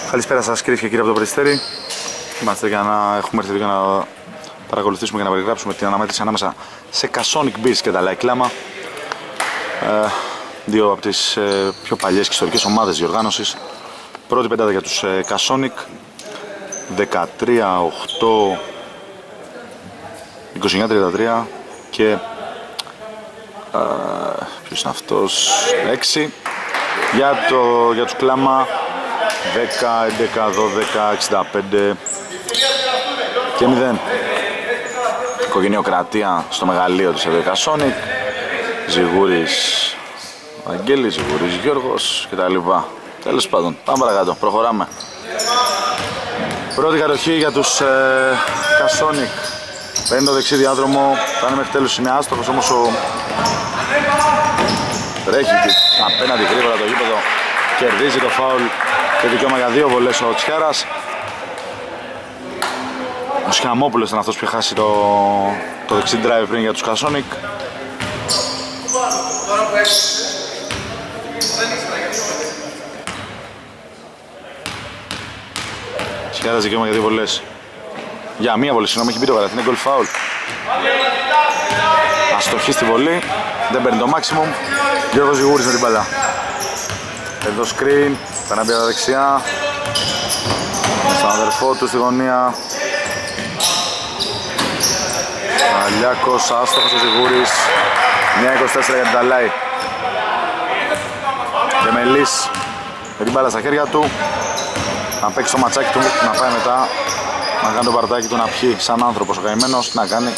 Καλησπέρα σας κυρίες και κύριοι από το Περιστέρι. Είμαστε έχουμε έρθει για να παρακολουθήσουμε και να περιγράψουμε την αναμέτρηση ανάμεσα σε Kasonic Beast και τα Like Lama. Δύο από τις πιο παλιές και ιστορικές ομάδες διοργάνωσης. Πρώτη πεντάδα για τους Kasonic. 13, 8, 29-33 και ποιος είναι αυτός, 6 για τους Κλάμα, 10, 11, 12, 65 και 0. Οικογενειοκρατία στο μεγαλείο του Kasonic. Ζιγούρης Αγγέλης, Ζιγούρης Γιώργος κτλ. Τέλος πάντων, πάμε παρακάτω, προχωράμε. Πρώτη κατοχή για τους Kasonic. Παίρνει το δεξί διάδρομο, φτάνει μέχρι τέλους, είναι άστοχος, όμως τρέχει απέναντι γρήγορα το γήπεδο, κερδίζει το φάουλ και δικαίωμα για 2 βολές ο Τσιάρας. Ο Σχαμόπουλος ήταν αυτός που είχε χάσει το δεξί drive πριν για τους Kasonic. Τσιάρας δικαίωμα για 2 βολές. Για μία βολή, συγγνώμη, έχει μπει το καλάθι, είναι goal foul. Αστοχή στη βολή, δεν παίρνει το maximum. Γιώργος Ζιγούρης με την μπάλα. Εδώ screen, πέρα από τα δεξιά. Στον αδερφό του στη γωνία. Αλιάκος, άστοχος ο Ζιγούρης. 1-24 για την Ταλάη. Δεμελής με την μπάλα στα χέρια του. Να παίξει το ματσάκι του, να πάει μετά να κάνει το παρτάκι του να πιει σαν άνθρωπος ο καημένος. Τι να κάνει.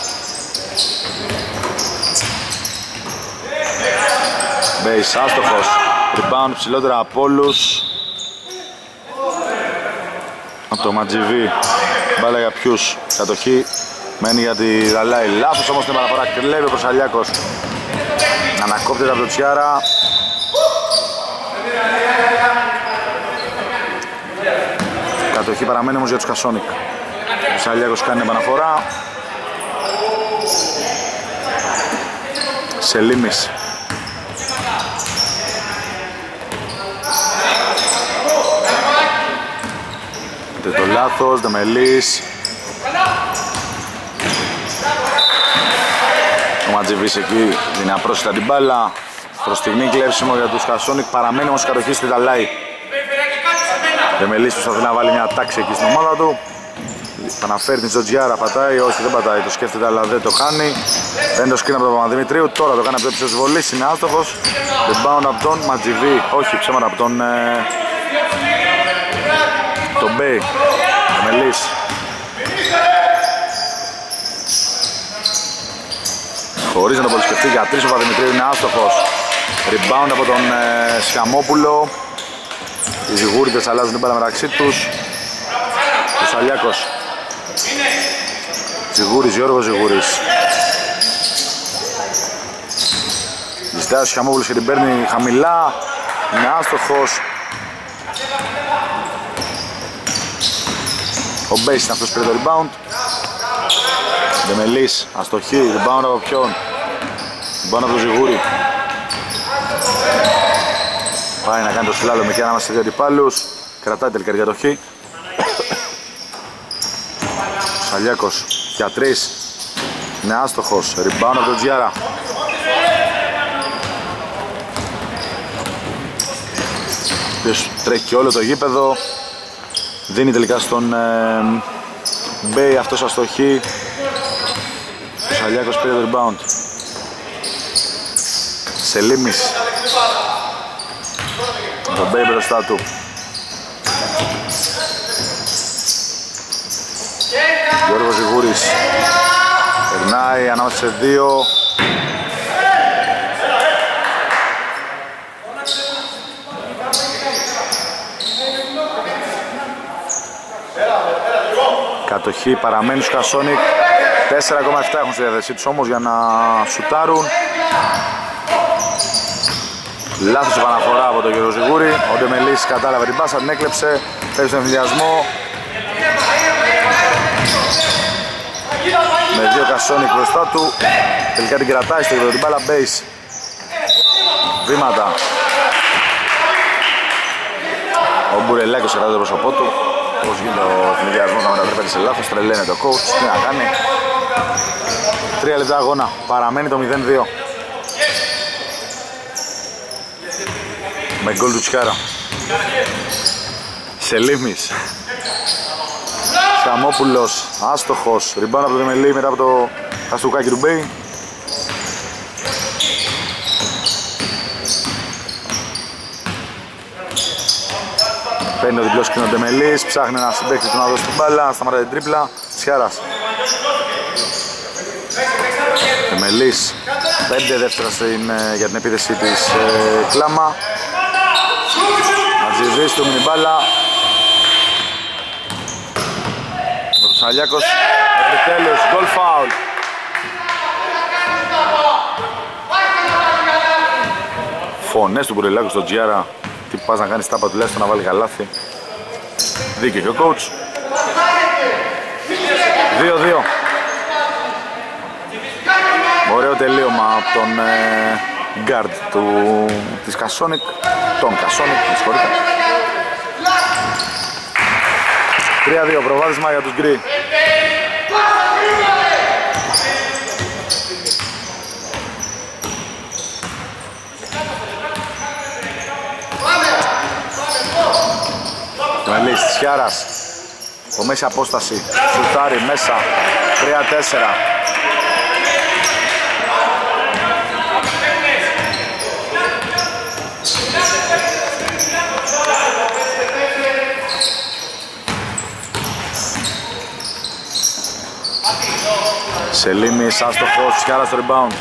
Μπέις, άστοχος. Rebound ψηλότερα από όλους. Από το Ματζιβί. Μπάλα για ποιους. Κατοχή μένει για τη Ραλάη. Λάθος όμως την παραφορά. Κλέβει ο Προσαλιάκος. Ανακόπτεται από το Τσιάρα. Κατοχή παραμένει όμως για τους Kasonic. Ο Προσαλιάκος κάνει επαναφορά. Σελίμης. Το λάθος, Δεμελής. Ο Ματζιβής εκεί δίνει απρόσιτα την μπάλα. Προς στιγμή κλέψιμο για τους Kasonic, παραμένει όμως κατοχή στη Δαλάη. Δεμελής προσπαθεί να βάλει μια τάξη εκεί στην ομάδα του. Αναφέρει την Τζοτζιάρα, πατάει, όχι δεν πατάει, το σκέφτεται αλλά δεν το κάνει. Δεν το σκρίνει από τον Παπαδημητρίου, τώρα το κάνει από το ύψος της βολής, είναι άστοχος. Rebound από τον Ματζιβή, όχι ψέματα από τον Μπέι, Μελής. Χωρίς να το πολυσκεφτεί για 3 ο Παπαδημητρίου, είναι άστοχος. Rebound από τον Σχαμόπουλο. Οι Ζιγούριδες αλλάζουν την μπάλα μεταξύ τους. Ο Σαλιάκος. Ζιγούρης, Γιώργος Ζιγούρης. Ζητάει ο Σχαμόπουλος και την παίρνει χαμηλά. Είναι άστοχος. Ο Μπέις είναι αυτός που πήρε το rebound. Δεμελής, αστοχή, rebound από ποιον. Rebound από τον Ζιγούρη. Πάει να κάνει το σλάλομ εκεί ανάμεσα σε δύο αντιπάλους. Κρατάει τελικά την κατοχή. Σαλιάκος για 3. Είναι άστοχος. Rebound από τον Τζιάρα. Ποιος τρέχει και όλο το γήπεδο. Δίνει τελικά στον Μπέι αυτός αστοχή. Ο Σαλιάκος πήρε το rebound. Σελίμης. Το Μπέι μπροστά του. Γιώργος Ζιγούρης. Περνάει ανάμεσα σε 2. Κατοχή παραμένει στους Kasonic. 4,7 έχουν στη διάθεσή τους όμως για να σουτάρουν. Λάθος επαναφορά από τον Γιώργο Ζιγούρη. Ο Ντεμελής κατάλαβε την πάσα, την έκλεψε. Πέφτει στον εμφυλιασμό. Με 2 Kasonic μπροστά του. Τελικά την κρατάει στο γήπεδο την μπάλα. Base. Βήματα. Ο Μπουρελάκος κρατάει το πρόσωπό του. Πώς γίνεται ο φιλιασμός να μετατρέπεται σε λάθος, τρελαίνεται ο coach, τι να κάνει. 3 λεπτά αγώνα, παραμένει το 0-2. Με γκολ του Τσιάρα. Σελίμης. Σαμόπουλος, άστοχος, ριμπάουν από το Δεμελή μετά από το χαστούκάκι του Μπέι. Παίρνει το διπλό σκηνό Ντεμελής, ψάχνει να συμπαίξει του να δώσει την μπάλα, σταματάει την τρίπλα, Τσιάρας. Ντεμελής, 5 δεύτερα για την επίθεση της Κλάμα. Ματζιβής του μείνει μπάλα. Ο Σαλιάκος, μέχρι τέλος, γκολ φάουλ. Φωνές του Μπουρελάκου στον Τζιάρα. Τι πας να κάνεις τάπα τουλάχιστον να βάλει καλάθι. Δίκαιο και ο coach. 2-2. Ωραίο τελείωμα από τον guard της Κασόνικ. Τον Κασόνικ, με συγχωρείτε. 3-2 προβάδισμα για τους γκρι. Μελής της Χιάρας. Από μέση απόσταση. Σουτάρι μέσα. 3-4. Σελίμης, άστοχος, Τσιάρα στο rebound.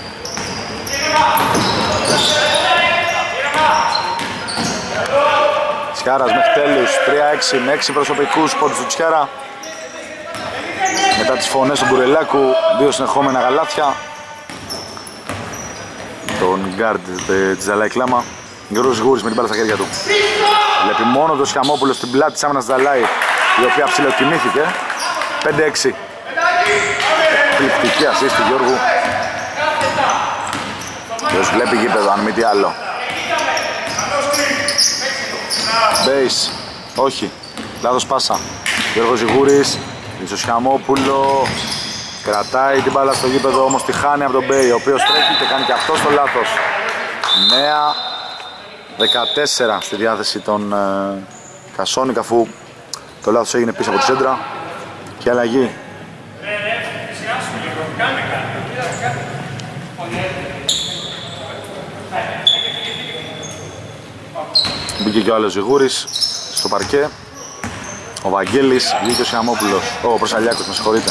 Τσιάρας μέχρι τέλους, 3-6 με 6 προσωπικούς πόντους του Τσιάρα. Μετά τις φωνές του Μπουρελάκου, 2 συνεχόμενα γαλάθια. Τον γκάρντ της Δαλάη Κλάμα. Γιώργος Γούρης με την μπάλα στα χέρια του. Βλέπει μόνο το Σιαμόπουλο στην πλάτη της άμυνας Δαλάη, η οποία ψιλοκοιμήθηκε. 5-6. Εκπληκτική ασίστ του Γιώργου. Ποιος βλέπει γήπεδο, αν μη τι άλλο. Μπέις, όχι, λάθος πάσα. Γιώργος Ζιγούρης, στο Σιαμόπουλο. Κρατάει την μπάλα στο γήπεδο, όμως τη χάνει από τον Μπέι, ο οποίος τρέχει και κάνει και αυτό το λάθος. Νέα 14 στη διάθεση των Κασόνικ, αφού το λάθος έγινε πίσω από τη σέντρα. Και αλλαγή. Μπήκε και ο άλλος Ζιγούρης στο παρκέ. Ο Βαγγέλης, βγήκε ο Σιαμόπουλος. Ο Προσαλιάκος, με συγχωρείτε.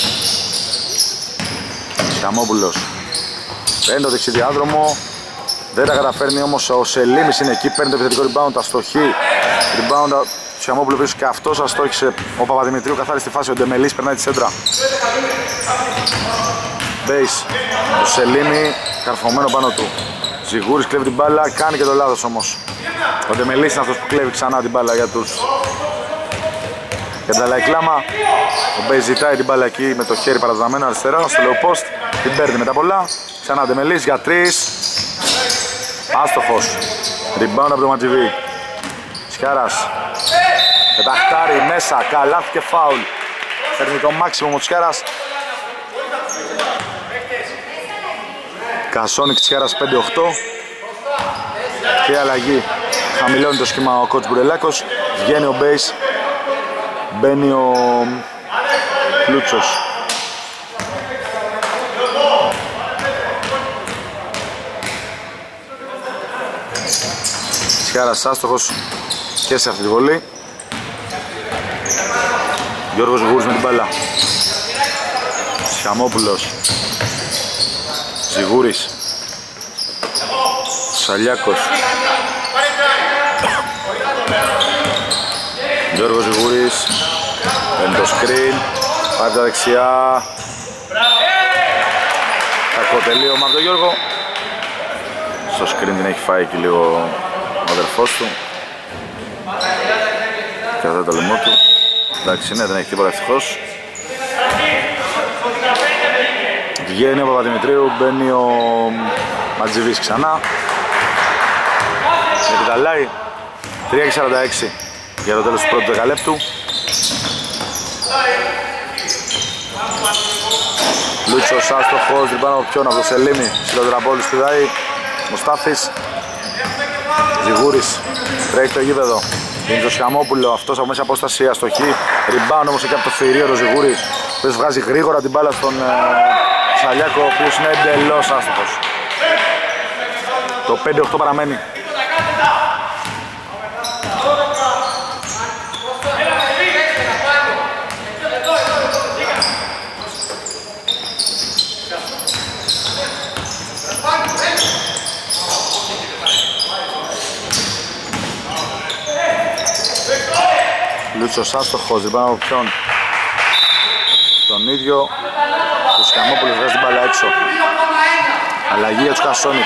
Σιαμόπουλος. Παίρνει το δεξιδιάδρομο. Δεν τα καταφέρνει όμως ο Σελίμης, είναι εκεί. Παίρνει το επιθετικό rebound, αστοχή. Rebound, Σιαμόπουλο πίσω και αυτός αστόχησε. Ο Παπαδημητρίου καθάρισε στη φάση. Ο Ντεμελής περνάει τη σέντρα. Μπέις. Ο Σελίμη καρφωμένο πάνω του. Ζιγούρης κλέβει την μπάλα, κάνει και το λάθος όμως. Ο Ντεμελής είναι αυτός που κλέβει ξανά την μπάλα για την Δαλάη Κλάμα. Ο Μπέις ζητάει την μπάλα εκεί με το χέρι παραδεδομένο αριστερά στο low post. Την παίρνει μετά πολλά. Ξανά ο Ντεμελής για 3. Άστοχος. Rebound από το Ματζιβί. Τσιάρας. Πεταχτάρι μέσα, καλάθι και φάουλ. Παίρνει το μάξιμο ο Τσιάρας. Κασόνικ Τσιάρας 5-8. Και αλλαγή. Χαμηλώνει το σχήμα ο coach Μπουρελάκος. Βγαίνει ο Μπέις. Μπαίνει ο Πλούτσος. Τσιάρας άστοχος και σε αυτή τη βολή. Γιώργος Γούρης με την μπάλα. Σιαμόπουλος. Ζιγούρης. Σαλιάκος. Γιώργος Ζιγούρης. Παίρνει το screen. Πάρει τα δεξιά. Κακό τελείωμα από τον Γιώργο. Στο screen την έχει φάει και λίγο ο αδερφός του. Κρατάει το λαιμό του. Εντάξει, ναι, δεν έχει τίποτα ευτυχώς. Βγαίνει ο Παπαδημητρίου, μπαίνει ο Ματζιβής ξανά. Με την Δαλάη. 3:46 για το τέλος του πρώτου δεκαλέπτου. Λούτσος άστοχος, ριμπάνω από ποιον, από το Σελήνη. Συλλότερα από όλους πηδάει. Μουστάφης. Ζιγούρης τρέχει στο γήπεδο. Είναι το Σχαμόπουλο, αυτός από μέσα απόσταση αστοχή. Ριμπάνω όμως εκεί από το θηρίο το Ζιγούρη. Πες βγάζει γρήγορα την μπάλα στον Σαλιάκο, ο οποίος είναι εντελώς άστοχος. Το 5-8 παραμένει. Λούτσος άστοχος, δεν πάμε από ποιον. Τον ίδιο. Ο Σκαμόπουλος βγάζει την μπάλα έξω. Αλλαγή για τους Κασόνικ.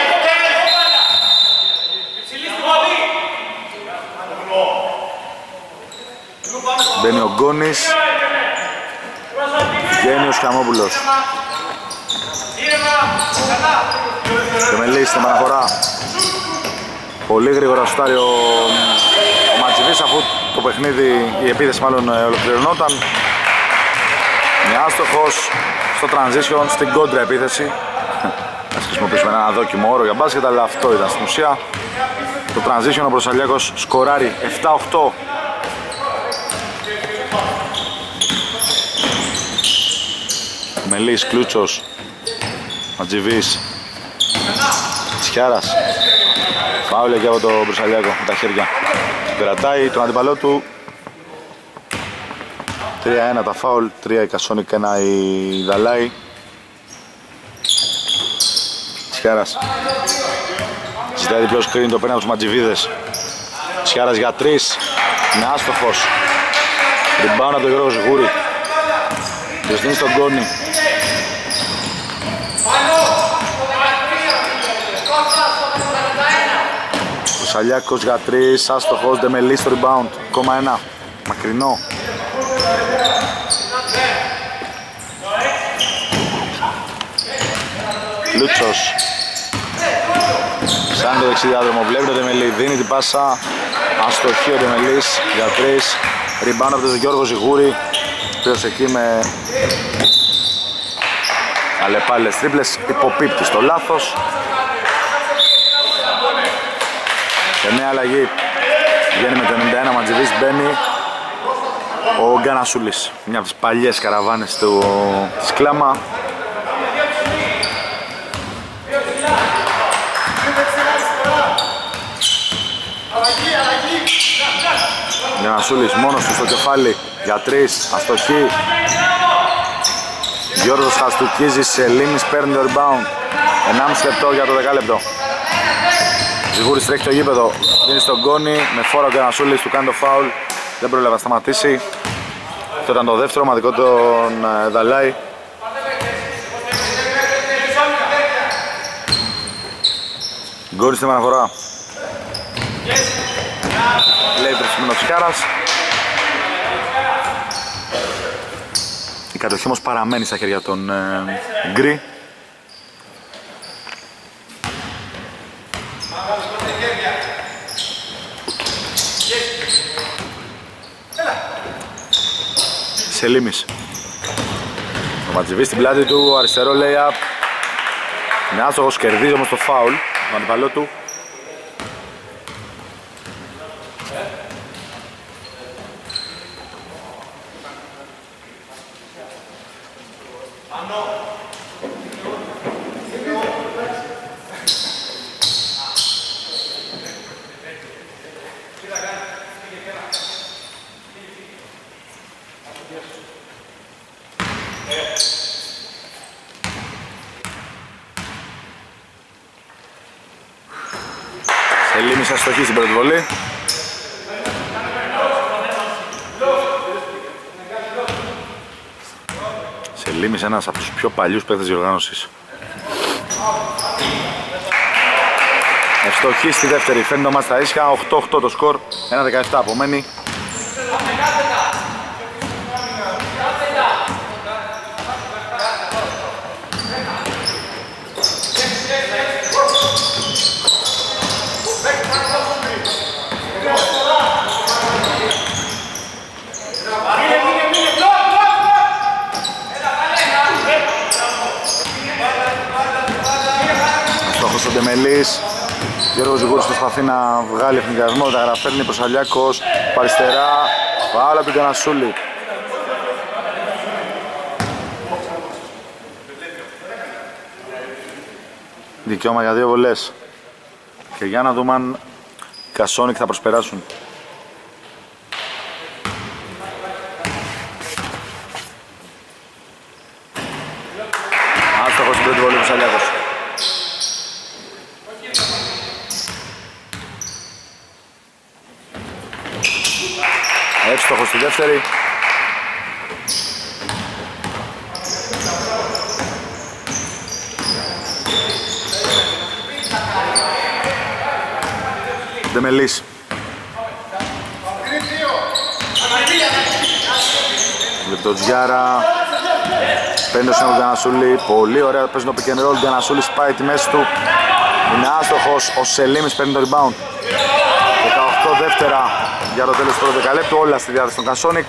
Μπαίνει ο Γκόνης. Βγαίνει ο Σκαμόπουλος. Δεμελής στην επαναφορά. Πολύ γρήγορα σουτάρει ο Ματζιβής, αφού το παιχνίδι, η επίθεση μάλλον ολοκληρωνόταν. Είναι άστοχος στο transition, στην κόντρα επίθεση. Ας χρησιμοποιήσουμε ένα δόκιμο όρο για μπάσκετ, αλλά αυτό ήταν στην ουσία. Το transition, ο Προσαλιάκος σκοράρει 7-8. Μελής, Κλούτσος, Ματζιβής, Τσιάρας. Φάουλ εκεί από τον Προσαλιάκο με τα χέρια. Κρατάει τον αντιπαλό του. 3-1 τα φάουλ, 3 η Κασόνικ, 1 η Δαλάη. Τσιάρας. Ζητάει διπλό σκριν, το παίρνει από τους Ματζιβίδες. Τσιάρας για 3. Είναι άστοχος. Ριμπάουν από τον Γιώργο Ζιγούρη. Το στείνει στον Γκόνη. Ο Σαλιάκος για 3, άστοχος, Ντεμελής στο rebound. Ακόμα 1, μακρινό. Λούτσος. Ψάχνει το δεξιδιάδρομο, βλέπει το Ντεμελή, δίνει την πάσα. Αστοχή ο Ντεμελής για 3. Rebound από τον Γιώργο Ζιγούρη, ο οποίος εκεί με αλλεπάλληλες τρίπλες υποπίπτει στο λάθος. Και νέα αλλαγή βγαίνει με το 91, Ματζιβής, μπαίνει ο Γκανασούλης, μια από τις παλιές καραβάνες της Κλάμα. Γκανασούλης μόνος του στο κεφάλι για 3, αστοχή. Γιώργος Χαστουκίζης, Σελήνης παίρνει το rebound. 1,5 λεπτό για το δεκάλεπτο. Ζιγούρης τρέχει το γήπεδο, δίνει στον Γκόνη, με φόρα ο Γκανασούλης, του κάνει το φάουλ. Δεν πρόλαβε να σταματήσει. Αυτό ήταν το δεύτερο, μαδικό τον Δαλάη. Γκόνη στην επαναφορά. Λέει τρεξιμένο Τσιάρας. Η κατοχή όμως παραμένει στα χέρια των Γκρι. Σελίμης. Ο Ματζιβής στην πλάτη του, αριστερό lay-up. Είναι άστοχος, κερδίζει όμως το φάουλ, τον αντιπαλό του. Σελίμης αστοχή στην πρώτη βολή. Σελίμης, ένας από τους πιο παλιούς παίκτες διοργάνωσης. Ευστοχή στη δεύτερη, φέρνει το μάτς στα ίσια, 8-8 το σκορ, 1-17 απομένει. άστοχος ο Ντεμελής. Γιώργος Ζυγούρης προσπαθεί να βγάλει εθνικασμό, τα γραφέρνει προς Αλιάκος, αριστερά, φάουλ από τον Κανασούλη. Δικαίωμα για 2 βολές. Και για να δούμε αν οι Κασόνικ θα προσπεράσουν. Άστοχος στην πρώτη βολή του Αλιάκος. Εύστοχος στη δεύτερη. Ντεμελής. Λεπτοτζιάρα. Παίρνει το σύνολο του Γιαννασούλη. Πολύ ωραία, παίζει το pick and roll. Ο Γιαννασούλης πάει τη μέση του. Είναι άστοχος. Ο Σελίμης παίρνει το rebound. 18 δεύτερα για το τέλος του πρώτου δεκαλέπτου. Όλα στη διάθεση των Κασόνικ.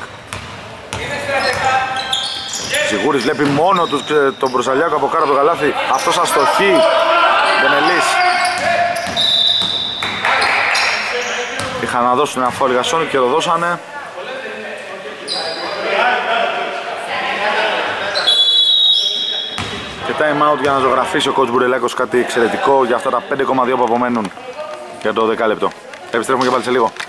Ζυγούρης βλέπει μόνο του τον Προσαλιάκο από κάτω από το καλάθι. Αυτός αστοχεί. Ντεμελής. Είχαν να δώσουν ένα φάουλ οι Κασόνικ και το δώσανε. Και time out για να ζωγραφίσει ο coach Μπουρελάκος κάτι εξαιρετικό για αυτά τα 5,2 που απομένουν για το δεκάλεπτο. Επιστρέφουμε και πάλι σε λίγο.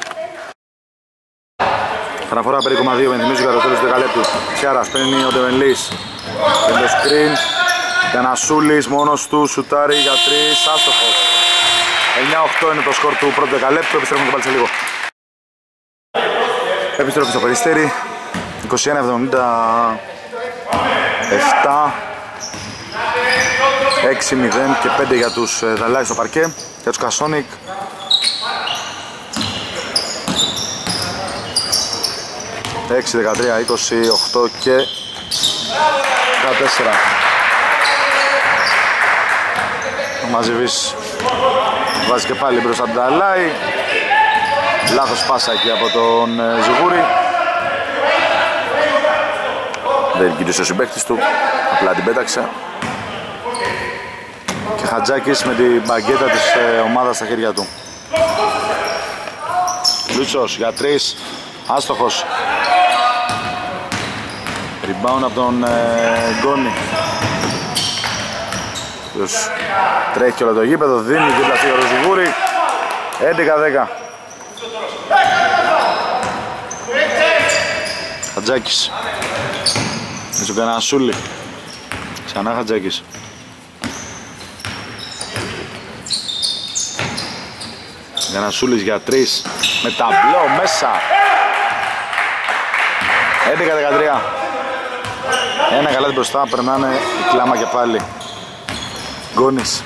Αναφορά 5,2 με θυμίζω για το τέλος του δεκαλέπτου. Τσιάρας παίρνει ο Ντεμελής. Παίρνει το screen. Κανασούλης μόνος του, σουτάρει για 3, άστοχος. 9-8 είναι το σκορ του πρώτου δεκαλέπτου. Επιστρέφουμε και πάλι σε λίγο. Επιστρέφουμε στο Περιστέρι. 21-77. 6-0 και 5 για τους Δαλάι στο παρκέ. Για τους Κασόνικ. Έξι, 13, 28 και 14. Ο Μαζιβής βάζει και πάλι μπροστά τον Δαλάι. Λάθος πάσα εκεί από τον Ζυγούρη. Δεν κοίτησε ο συμπαίκτης του, απλά την πέταξε. Και Χατζάκης με την μπαγκέτα της ομάδας στα χέρια του. Λούτσος για 3, άστοχος. Rebound από τον Γκόνη. Τρέχει όλο το γήπεδο, δίνει και πλαστή ο Ζυγούρη. 11-10. Χατζάκης. Με τον Κανασούλη. Ξανά Χατζάκης. Κανασούλης για 3. Με ταμπλό μέσα. 11-13. Ένα καλάθι μπροστά, περνάνε η κλάμα και πάλι. Γκόνης.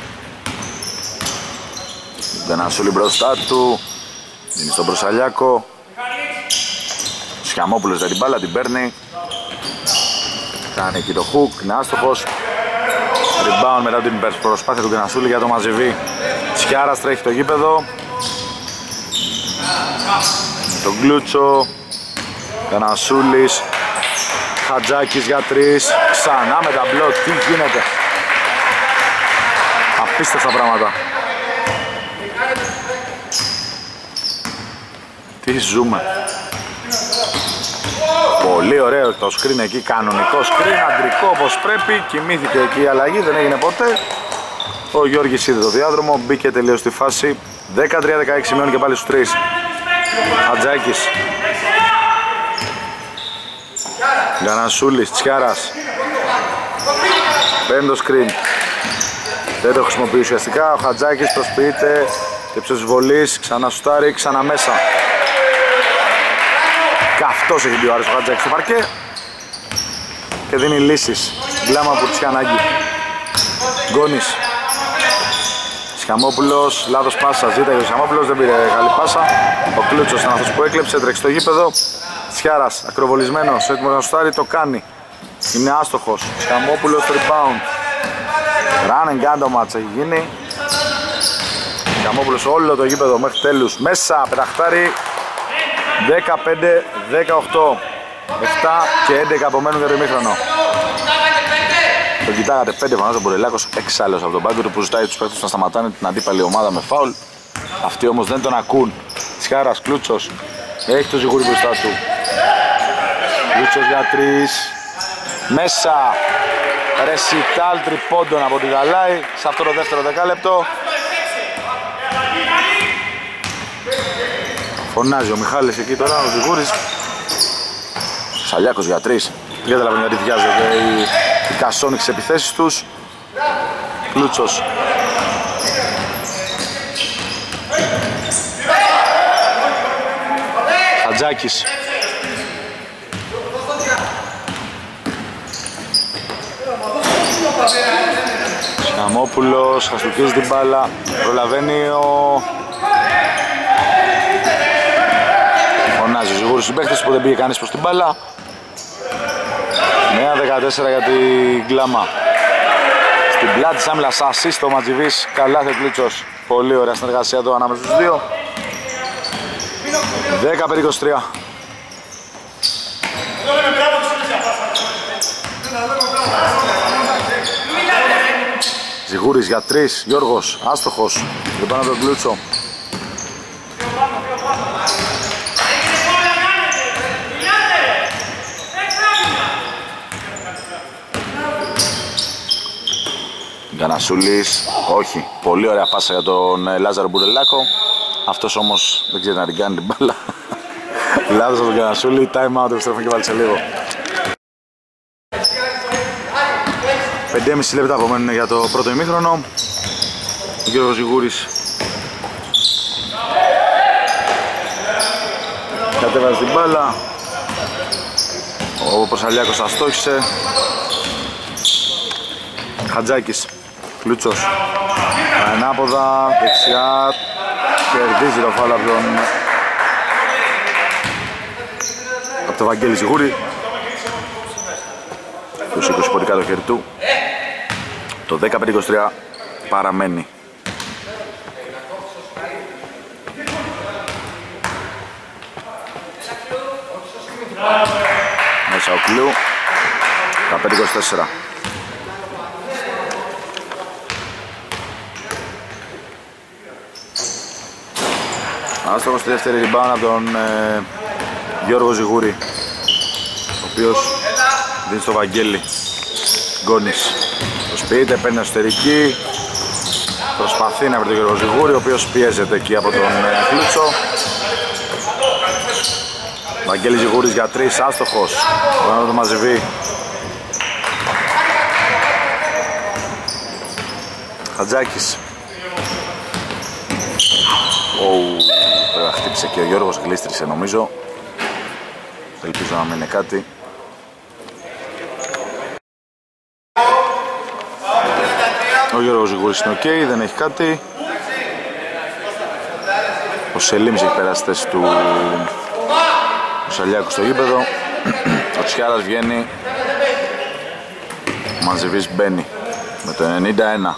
Κανασούλη μπροστά του. Δίνει στον Προσαλιάκο. Σιαμόπουλος για την μπάλα, την παίρνει. Κάνει εκεί το hook, είναι άστοχος. Rebound μετά την προσπάθεια του Κανασούλη για το Μαζιβί. Τσιάρας τρέχει το γήπεδο. Τον Γκλούτσο. Κανασούλης. Χατζάκης για 3. Ξανά με ταμπλό, τι γίνεται. Απίστευτα πράγματα. Τι ζούμε. Πολύ ωραίο το screen εκεί, κανονικό screen, αντρικό όπως πρέπει. Κοιμήθηκε εκεί η αλλαγή, δεν έγινε ποτέ. Ο Γιώργης είδε το διάδρομο, μπήκε τελείως στη φάση. 13-16 μειώνει και πάλι στους 3. Χατζάκης. Γκανασούλης, Τσιάρας. Παίρνει το screen. Δεν το χρησιμοποιεί ουσιαστικά. Ο Χατζάκης προσποιείται ύψος βολής, ξανά σουτάρει, ξανά μέσα. Καυτός έχει μπει ο Άρης ο Χατζάκης στο παρκέ και δίνει λύσεις. Γκλάμα που της είχε ανάγκη. Γκόνης. Σιαμόπουλος, λάθος πάσα, ζήταγε ο Σιαμόπουλος, δεν πήρε καλή πάσα. Ο Κλούτσος ήταν αυτός που έκλεψε, τρέξει στο γήπεδο. Τσιάρας, ακροβολισμένος, έτοιμος να σουτάρει, το κάνει. Είναι άστοχος. Σιαμόπουλος στο rebound. Run and gun το μάτς έχει γίνει. Σιαμόπουλος όλο το γήπεδο μέχρι τέλους. Μέσα, πεταχτάρι. 15-18. 7 και 11 απομένουν για το ημίχρονο. Το Τον κοιτάγατε 5 φανάς ο Μπουρελάκος, εξάλλος από τον πάγκο του που ζητάει τους παίκτες να σταματάνε την αντίπαλη ομάδα με φάουλ. Αυτοί όμως δεν τον ακούν. Τσιχάρας Κλούτσος έχει το Ζιγούρι μπροστά του. Κλούτσος για 3. Μέσα. Ρεσιτάλ τριπώντων από τη Γαλάη σε αυτό το δεύτερο δεκάλεπτο. Φωνάζει ο Μιχάλης εκεί τώρα, ο Ζιγούρης. Σαλιάκος για 3. Δεν καταλαβαίνω γιατί βιάζονται οι Κασόνοι στις επιθέσεις τους. Κλούτσος. Χατζάκης. Σιαμόπουλος, χαστουκίζει την μπάλα. Προλαβαίνει φωνάζει ο Ζιγούρης στους παίκτες που δεν πήγε κανείς προς την μπάλα. 9-14 για την Γκλάμα. Στην πλάτη της άμυλας ασίστ ο Ματζιβής. Καλάθι ο Κλούτσος. Πολύ ωραία συνεργασία εδώ ανάμεσα στους δύο. 10-23. Ζιγούρης για 3. Γιώργος άστοχος. Δεν πάνω τον Κλούτσο. Γκανασούλης, όχι, πολύ ωραία πάσα για τον Λάζαρο Μπουρελάκο. Αυτός όμως δεν ξέρει να την κάνει την μπάλα. Λάθος από τον Γκανασούλη, time out, επιστρέφουμε και πάλι σε λίγο. 5,5 λεπτά απομένουν για το πρώτο ημίχρονο. Ο Γιώργος Ζιγούρης κατέβασε την μπάλα. Ο Προσαλιάκος αστόχησε. Χατζάκης, Κλούτσος, ανάποδα, δεξιά, κερδίζει το φάουλ από τον Βαγγέλη Ζιγούρη. Το 20 πολύ κάτω χέρι του. Το 15-23 παραμένει. Μέσα ο Κλού. 15-24. Άστοχος στη δεύτερη rebound από τον Γιώργο Ζιγούρη, ο οποίος δίνει στο Βαγγέλη. Γκόνης το σπίτι, παίρνει εσωτερική, προσπαθεί να βρει τον Γιώργο Ζιγούρη, ο οποίος πιέζεται εκεί από τον Κλούτσο. Βαγγέλη Ζιγούρης για 3, άστοχος, πάνω το Μαζεβί. Χατζάκης. Χτύπησε και ο Γιώργος, γλίστρισε νομίζω. Ελπίζω να μην είναι κάτι. Ο Γιώργος Ζιγούρης είναι ok, δεν έχει κάτι. Ο Σελίμης έχει περάσει θέση του Σαλιάκου στο γήπεδο. Ο Τσιάρας βγαίνει. Ο Μαζεβής μπαίνει με το 91.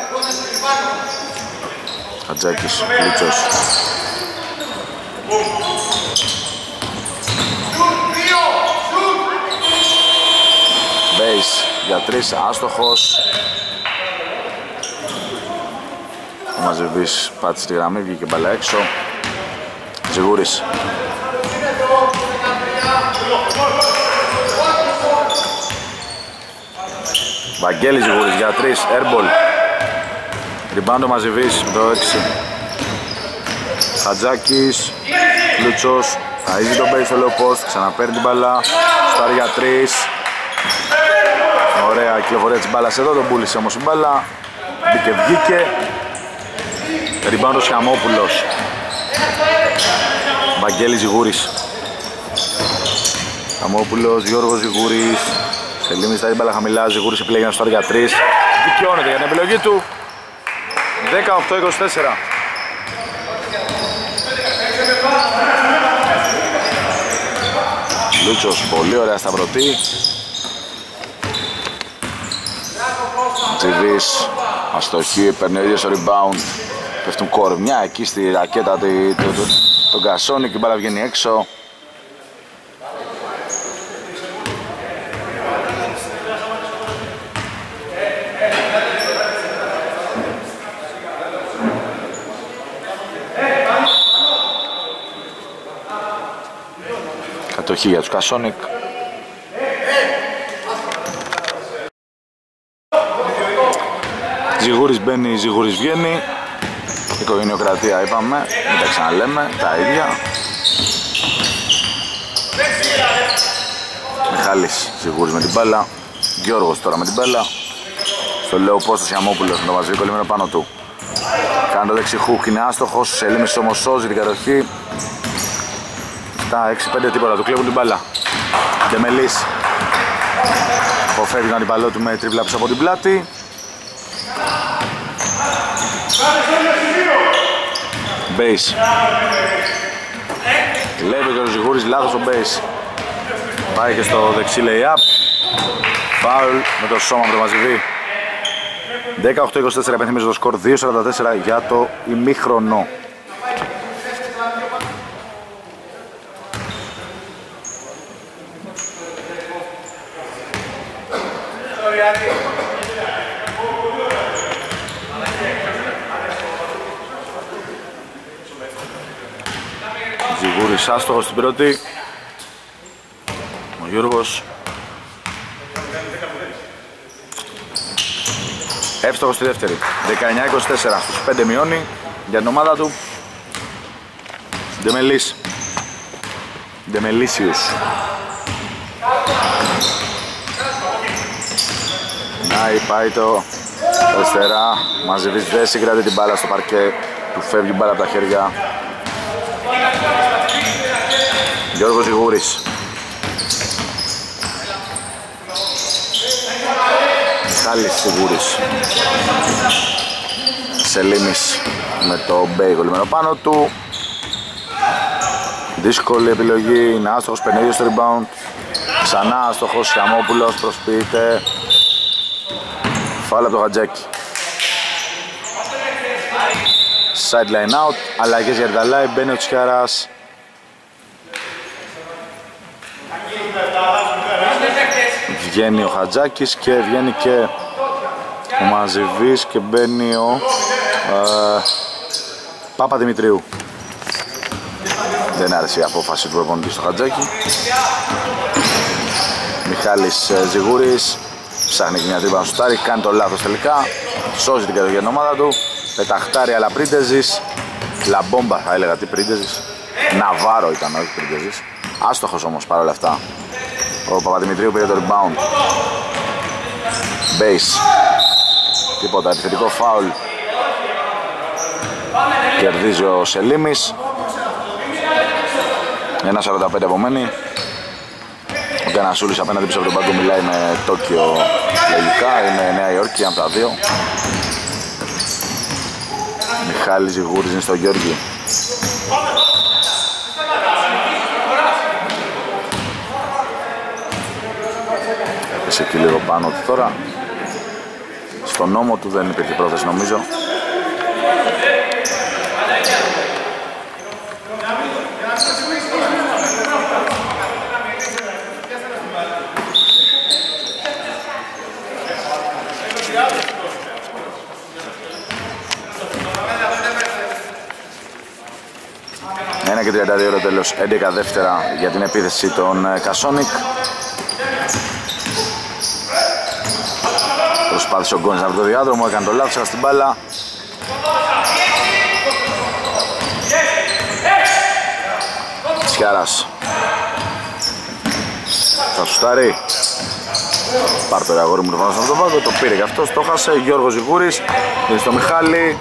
Χατζάκης, Κλούτσος. Μπέις για 3, άστοχος. Ο Μαζεβής πάτησε τη γραμμή, βγήκε μπαλά έξω. Ζιγούρης. Βαγγέλης Ζιγούρης για 3, airball. Ριμπάντο Μαζεβής με το 6. Χατζάκης, Κλούτσος, αίζει τον Μπέις στο low post, ξαναπαίρνει την μπάλα, στάρει για 3. Ωραία κυκλοφορία της μπάλας εδώ, τον πούλησε όμως η μπάλα, μπήκε βγήκε. Ριμπάντο Σιαμόπουλος. Βαγγέλης Ζιγούρης. Σιαμόπουλος, Γιώργος Ζιγούρης. Σελίμης τα μπάλα χαμηλά, Ζιγούρης επιλέγει να στάρει για 3. Δικαιώνεται για την επιλογή του. 18-24. Λούτσος, πολύ ωραία σταυρωτή. Τζιβής, αστοχή, παίρνει ο ίδιος το rebound. Πέφτουν κορμιά εκεί στη ρακέτα τον Κασόνι και η μπάλα βγαίνει έξω. κατοχή για τους Κασόνικ. Ζιγούρης μπαίνει, Ζιγούρης βγαίνει. Οικογενειοκρατία είπαμε, μην τα ξαναλέμε, τα ίδια. Μιχάλης Ζιγούρης με την μπάλα. Γιώργος τώρα με την μπάλα. Στο λέω πώς το Σιαμόπουλος με το μαζικό λίμενο πάνω του. Κάνει το δεξί χουκ, είναι άστοχος. Σελίμης όμως σώζει την κατοχή. 7, 6, 5 τίποτα, του κλέβουν την μπάλα. Ντεμελής αποφεύγει τον αντιπαλό του με τρίβλα πίσω από την πλάτη. Μπέις. Λέει και ο Ζιγούρης, λάθος ο Μπέις. Πάει και στο δεξί lay-up. Φάουλ με το σώμα με το Μαζιβί. 18-24 επενθυμίζω το σκορ, 2-44 για το ημίχρονο. Ζιγούρης άστοχος στην πρώτη. Ο Γιώργος εύστοχος στη δεύτερη. 19-24 στους 5 μειώνει για την ομάδα του. Ντεμελής. Ντεμελίσιους. Να πάει το αριστερά. Μαζιβής δεν συγκρατεί την μπάλα στο παρκέ. Του φεύγει μπάλα από τα χέρια. Γιώργος Ζιγούρης. Μιχάλης Ζιγούρης. Σελίμης με το μπέι κολλημένο πάνω του. Δύσκολη επιλογή, είναι άστοχος, παίρνει στο rebound. Ξανά άστοχος, Σιαμόπουλος προσποιείται. Φάουλ από το Χατζάκη. Sideline out, αλλαγές για Ρταλάι, μπαίνει ο Τσιάρας. Βγαίνει ο Χατζάκης και βγαίνει και ο Μαζιβής και μπαίνει ο Παπαδημητρίου. Δεν άρεσε η απόφαση του προπονητή στο Χατζάκη. Μιχάλης Ζιγούρης ψάχνει και μια τρύπα να σουτάρει, κάνει το λάθος τελικά. Σώζει την κατοχή για την ομάδα του. Πεταχτάρει αλλά Πρίντεζης. Λαμπόμπα θα έλεγα, τι Πρίντεζης. Ναβάρο ήταν, όχι Πρίντεζης. Άστοχος όμως παρόλα αυτά. Ο Παπαδημητρίου πήρε το rebound. Base. Τίποτα, επιθετικό φάουλ. Κερδίζει ο Σελίμης. 1.45 απομένει. Ο Κανασούλης απέναντι πίσω από τον πάγκο μιλάει με Τόκιο λογικά. Είναι Νέα Υόρκη, από τα δύο. Μιχάλης Ζιγούρης είναι στο Γιώργη. Έπεσε εκεί λίγο πάνω του τώρα. Στον νόμο του δεν υπήρχε πρόθεση νομίζω. Και 32 τέλος, 11 δεύτερα για την επίθεση των Κασόνικ. Προσπάθησε ο Γκόνης να βρει το διάδρομο, έκανε το λάθος στην μπάλα. Τσιάρας θα σουτάρει. Πάρ' το ρε αγόρι μου το πάνω στον πάγκο, το πήρε και αυτός, το χάσε. Γιώργος Ζιγούρης, είναι στο Μιχάλη.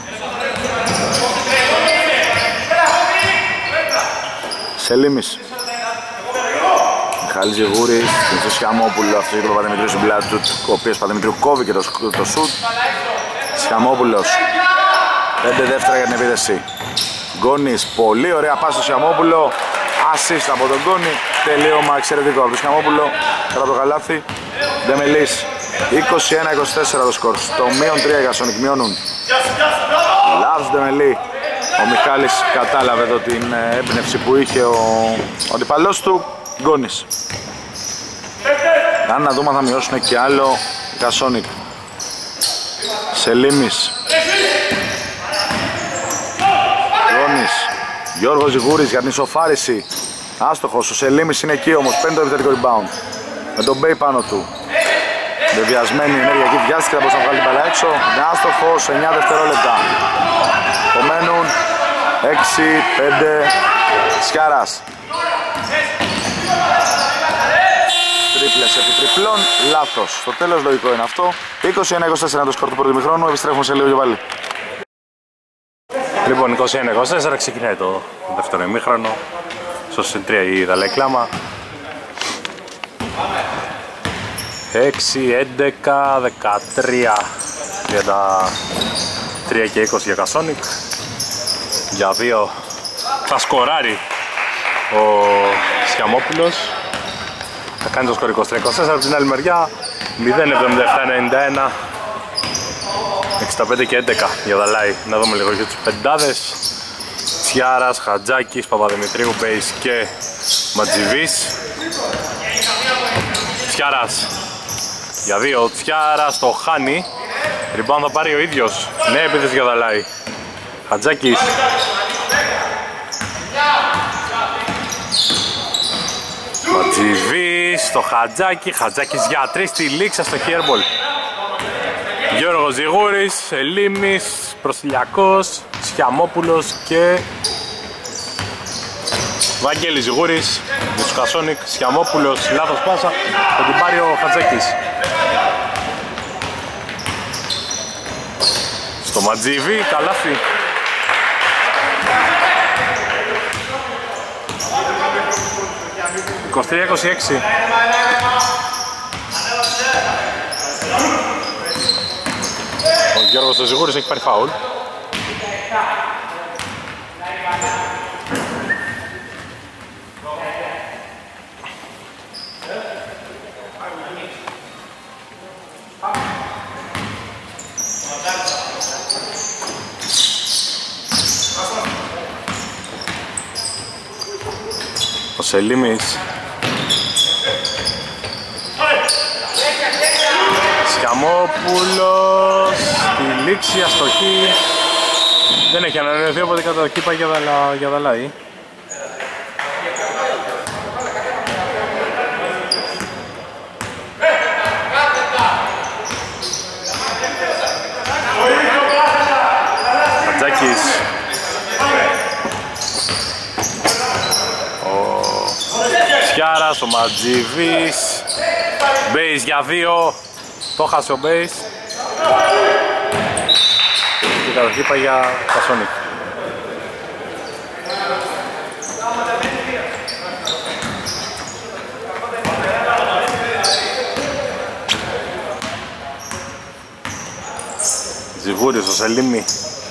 Σελίμης. Μιχάλης Ζιγούρης, είναι στο Σιαμόπουλο, αυτό είναι το Παπαδημητρίου στην πλάτη του, ο οποίος Παπαδημητρίου κόβει και το σουτ. Σιαμόπουλος, 5 δεύτερα για την επίθεση. Γκόνης, πολύ ωραία πάση στο Σιαμόπουλο, assist από τον Γκόνη, τελείωμα εξαιρετικό από τον Σιαμόπουλο, κατά το καλάθι. Ντεμελής, 21-24 το σκορ, στο -3 για Σονικ μειώνουν. Λάθος Ντεμελή. Ο Μιχάλης κατάλαβε εδώ την έμπνευση που είχε ο αντιπαλός του. Γκόνης. Αν να δούμε θα μειώσουν και άλλο Κασόνικ. Σελίμης. Γκόνης. Γιώργος Ζιγούρης για την ισοφάριση. Άστοχος, ο Σελίμης είναι εκεί όμως, παίρνει το επιθετικό rebound. Με τον Μπέι πάνω του. Δεδιασμένη ενέργειακή βιάστηκε, θα μπορούσε να βγάλει την μπάλα έξω. Είναι άστοχος, 9 δευτερόλεπτα. Απομένουν 6, 5, Σιάρας. Τρίπλες επί τριπλών, λάθος. Στο τέλος λογικό είναι αυτό. 21-24 το σκορ του πρώτου ημιχρόνου, επιστρέφουμε σε λίγο και πάλι. Λοιπόν, 21-24 ξεκινάει το δεύτερο ημίχρονο. Στο συν 3 η Δαλάη Κλάμα. 6, 11, 13 για τα 3 και 20 για Κασόνικ. Για 2 θα σκοράρει ο Σιαμόπουλος. Θα κάνει το σκορ 23-24. Από την άλλη μεριά 0-77-91, 65 και 11 για Δαλάη. Να δούμε λίγο για τους πεντάδες. Τσιάρας, Χατζάκης, Παπαδημητρίου, Μπέις και Ματζιβής. Τσιάρας για 2, ο Τσιάρας το χάνει. Rebound θα πάρει ο ίδιος. Νέα επίθεση για Δαλάη. Χατζάκης. Ματζιβής, το Χατζάκη. Χατζάκης για 3 στη λήξη στο airball. Γιώργος Ζιγούρης, Σελίμης, Προσιλιακός, Σιαμόπουλος και Βαγγέλης Ζιγούρης με τους Κασόνικ. Σιαμόπουλος, λάθος πάσα, θα την πάρει ο Χατζάκης. Στο Ματζιβί, καλάθι. (23-26). Ο Γιώργος Ζιγούρης έχει πάρει φάουλ. Ο Σελίμης. Σιαμόπουλος στη λήξη, αστοχή. Δεν έχει ανανεωθεί, οπότε καταρχήν πάει για Δαλάη. Χατζάκης. Ο Σιάρας, ο Ματζιβής. Μπέις για 2. Το χάσε ο Μπέις. Και καταρχήν πάει για Κασόνικ. Ζιγούρης, ο Σελίμη.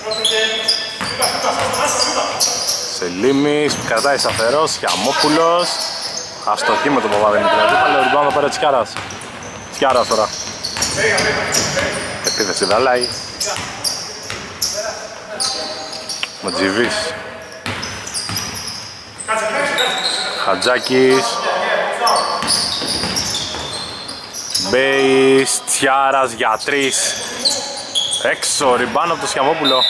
Σελίμης, κρατάει σταθερός, Σιαμόπουλος. Αστοχή με τον Παπαδημητρίου. Πάλι ο rebound θα πάρει Τσιάρας. Τσιάρας τώρα. Επίθεση Δαλάη. Ματζιβής. Χατζάκης. Μπέις, Τσιάρας για 3. Έξω, ριμπάνω από το Σιαμόπουλο.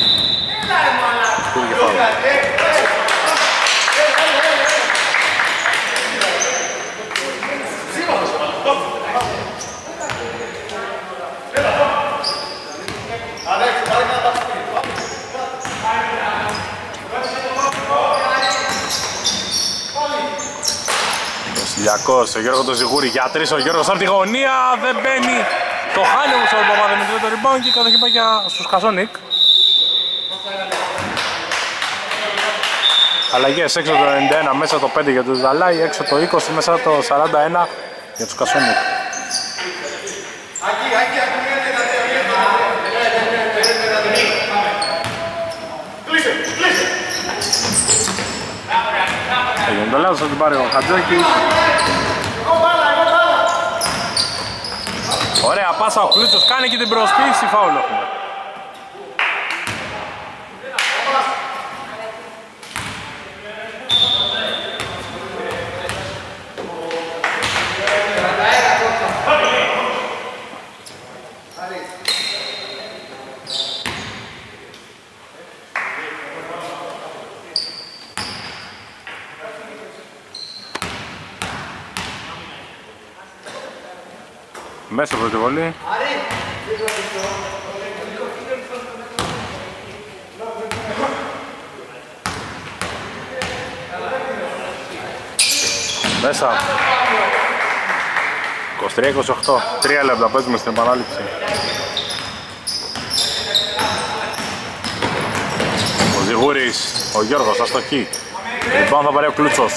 Βασιλιακός, ο Γιώργος το Ζιγούρη για 3, ο Γιώργος από τη γωνία, δεν μπαίνει. Το χάνει όμως ο Παπαδημητρίου το rebound και καταρχήν πάει στους Κασόνικ. Αλλαγές έξω το 91, μέσα το 5 για τους Δαλάη, έξω το 20, μέσα το 41 για τους Κασόνικ. Έγινε το λάθος, θα την πάρει ο Χατζάκης. Ωραία πάσα, ο Κλούτσος κάνει και την προσποίηση, φάουλ έχουμε. Μέσα από τη βολή. Μέσα. 23-28. 3 λεπτά παίζουμε στην επανάληψη. Ο Ζιγούρης, ο Γιώργος, αστοχή. Λοιπόν θα πάρει ο Κλούτσος.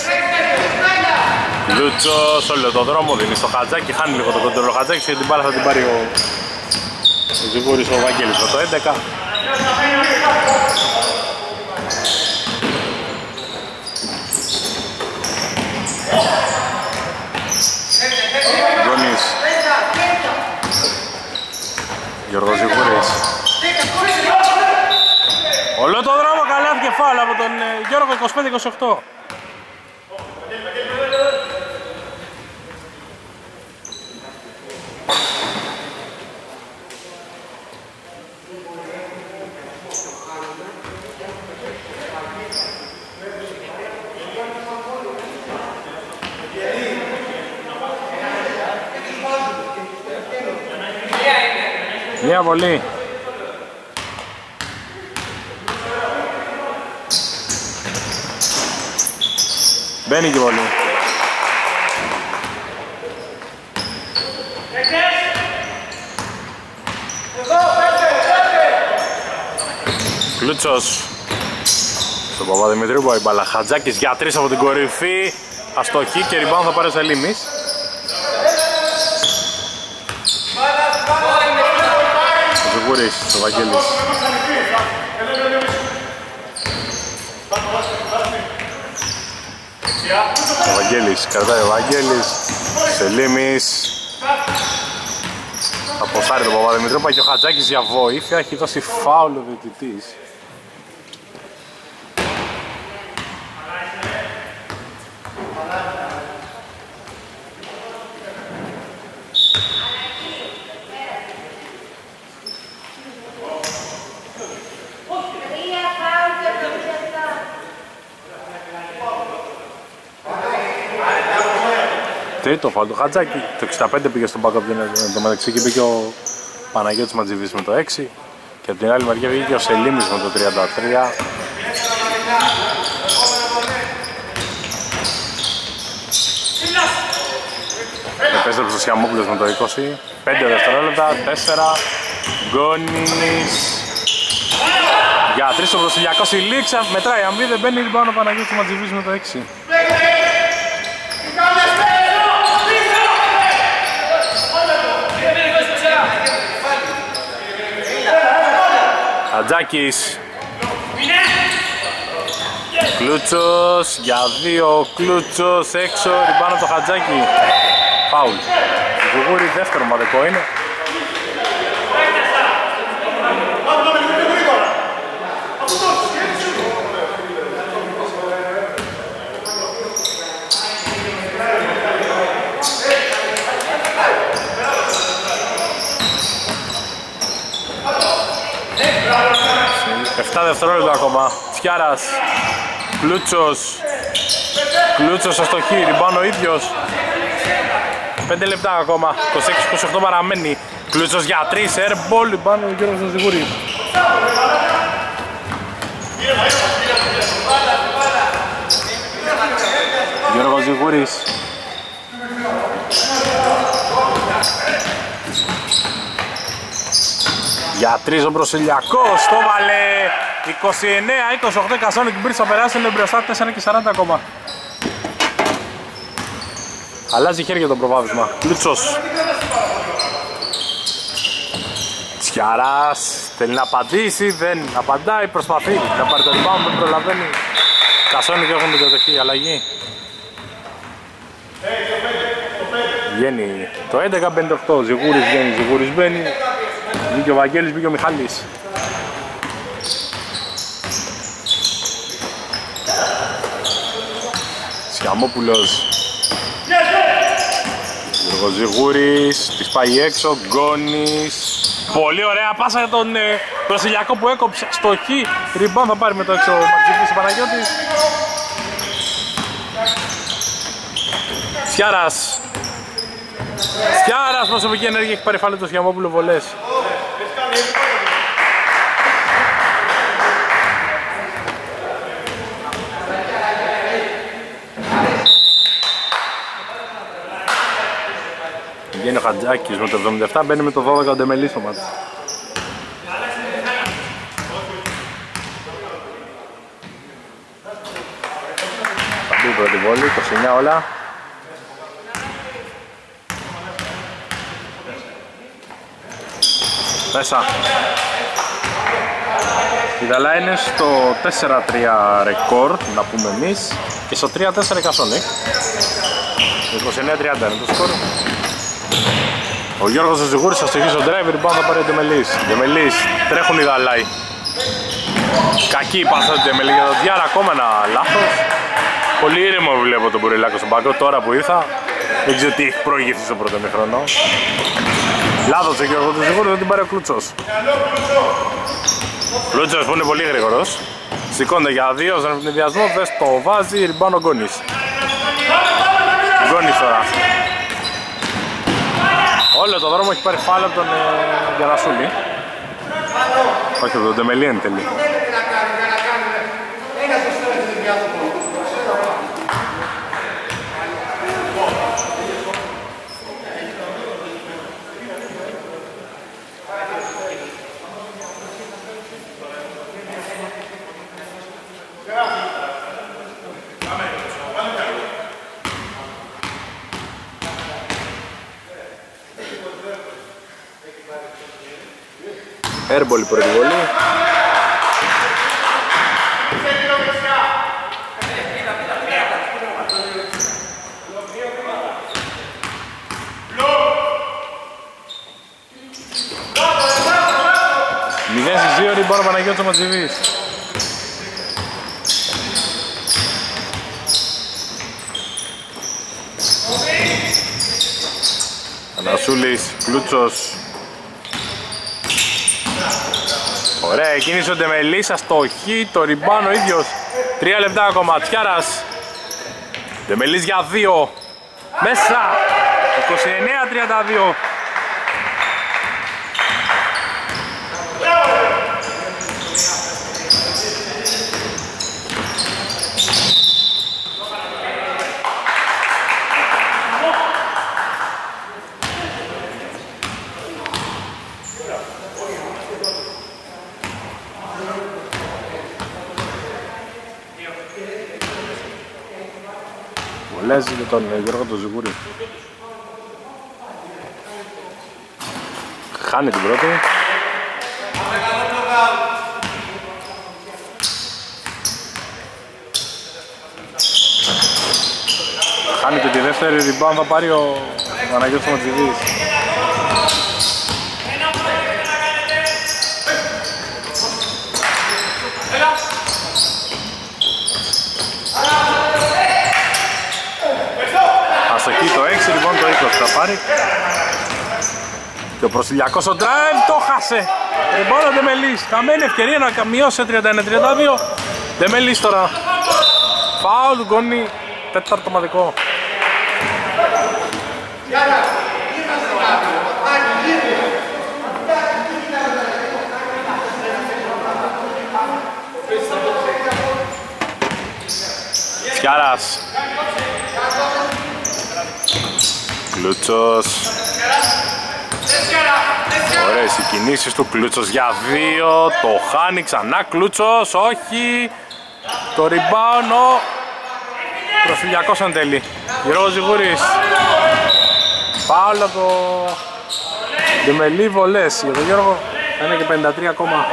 Κλούτσος όλο το δρόμο δίνει στο Χατζάκι, χάνει λίγο το κοντρόλ ο Χατζάκης και την μπάλα θα την πάρει ο Ζιγούρης, ο Βαγγέλης με το 11. Γκόνης. Γιώργος Ζιγούρης. Όλο το δρόμο καλά και φάουλ από τον Γιώργο 25-28. Μια βολή. Μπαίνει και βολή. Κλούτσος. Στον Παπαδημητρίου πάει μπάλα. Χατζάκης για 3 από την κορυφή. Αστοχή και ριμπάουν θα πάρει ο Σελίμης. Ο Ζιγούρης, ο Βαγγέλης. Ο Βαγγέλης, κρατάει ο Βαγγέλης. Σελίμης. Αποστάρει τον Παπαδημητρίου, πάει και ο Χατζάκης για βοήθεια. Έχει δώσει φάουλ ο διαιτητής. Τρίτο φάουλ του Χατζάκη, το 65 πήγε στον backup, το μεταξύ και πήγε ο Παναγιώτης Ματζιβής με το 6 και από την άλλη μεριά βγήκε ο Σελίμης με το 33. Επέστρεψε ο Σιαμόπουλος με το 20, 5 δευτερόλεπτα, 4, Γκόνης για 3 ο Βροσιλιακός, η Λίξα μετράει αμβή, δεν μπαίνει λοιπόν ο Παναγιώτης Ματζιβής με το 6. Χατζάκης. Κλούτσος για 2, Κλούτσος έξω, ριμπάνω το Χατζάκη. Φάουλ. Ζιγούρη δεύτερο μαδικό είναι. Δευτερόλεπτα ακόμα. Φιάρας. Κλούτσος. Κλούτσος αστοχή. Ριμπάνω ο ίδιος. 5 λεπτά ακόμα. 26-28 παραμένει. Κλούτσος για 3. Airball. Ριμπάνω ο Γιώργος Ζιγούρης. Γιώργος Ζιγούρης. Για 3 ο Μπροσιλιακός, το βάλε 29-28, Κασόνικ Μπρις θα περάσει, είναι μπροστά 4:40 ακόμα. Αλλάζει χέρια το προβάδισμα, Κλούτσος. Τσιαράς, θέλει να απαντήσει, δεν απαντάει, προσπαθεί να πάρει το rebound, δεν προλαβαίνει. Κασόνικ έχουν την κατοχή, αλλαγή. Βγαίνει το 11-58, Ζιγούρης βγαίνει, Ζιγούρης μπαίνει. Μπήκε ο Βαγγέλης, μπήκε ο Μιχάλης. Σιαμόπουλος. Γιώργος Ζιγούρης, της πάει έξω, Γκόνης. Πολύ ωραία πάσα για τον Βροσιλιακό που έκοψε στο χ. Ριμπάν θα πάρει με το έξω ο Ματζιβής ο Παναγιώτης. Σιάρας. Σκιάρας, προσωπική ενέργεια, έχει πάρει φάλε το Σιαμόπουλο, βολές. Βγαίνει ο Χατζάκης με το 77, μπαίνει με το 12 ο Ντεμελής στο μάτι. Θα μπει πρώτη βόλη, 29 όλα. Μέσα. Η Δαλά είναι στο 4-3 ρεκόρ, να πούμε εμείς, και στο 3-4 η Κασόνικ. 29-30 είναι το σκορ. Ο Γιώργος ο Ζιγούρης θα στοιχεί στον driver, πάνω θα πάρει ο Ντεμελής. Ντεμελής, τρέχουν οι Δαλάοι. Κακή η πάσα του Ντεμελή για τον Διάρα, ακόμα ένα λάθος. Πολύ ήρεμο βλέπω τον Μπουρελάκο στον πάγκο τώρα που ήρθα. Δεν ξέρω τι έχει προηγηθεί στο πρώτο μήχρονο. Λάθος ο Γιώργος του Ζιγούρη, δεν την πάρει ο Κλούτσος. Κλούτσος που είναι πολύ γρήγορος. Σηκώνεται για δύο, στον ευνηδιασμό, δες το βάζει, ριμπάνω Γκόνης. Γκόνης τώρα. Όλο το δρόμο έχει πάρει φάλα από τον Γιανασούλη. Όχι, από τον Ντεμελή εν τέλει. Airball πρώτη βολή. Μηδέν στις 2 ριμπόρ ο Παναγιώτης Ματζιβής. Ανασούλης, Κλούτσος. Ωραία, κίνησε ο Ντεμελής, αστοχή, το ριμπάν ο ίδιος. 3 λεπτά ακόμα, Τσιάρας. Ντεμελής για 2. Μέσα, 29-32. Βολέζει και τον Γιώργο τον Ζιγούρη. Χάνει την πρώτη. Χάνει και τη δεύτερη rebound, θα πάρει ο Παναγιώτης Ματζιβής. Αστοχή το 6, λοιπόν το 20 θα πάρει. Και ο Προσιλιακός ο drive το χάσε. Λοιπόν ο Ντεμελής, χαμένη ευκαιρία να μειώσει σε 31-32. Ντεμελής τώρα. Φάουλ του Γκόνη, τέταρτο ομαδικό. Σκιάρας. Κλούτσος. Ωραίες οι κινήσεις του, Κλούτσος για 2. Το χάνει ξανά, Κλούτσος, όχι. Το rebound ο Προσφυλιακός εν τέλει. Γιώργος Ζιγούρης. Φάουλ από το Ντεμελή, βολές για τον Γιώργο. Είναι και 53 ακόμα.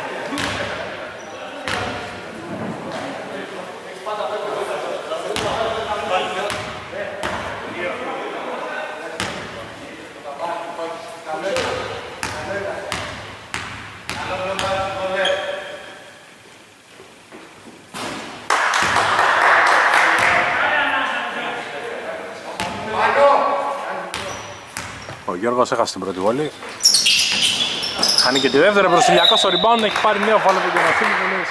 Ο Γιώργος έχασε την πρώτη βόλη. Χάνει και τη δεύτερη, Προσιλιακός στο rebound, έχει πάρει νέο φάουλ από τον Γιαννασούλη.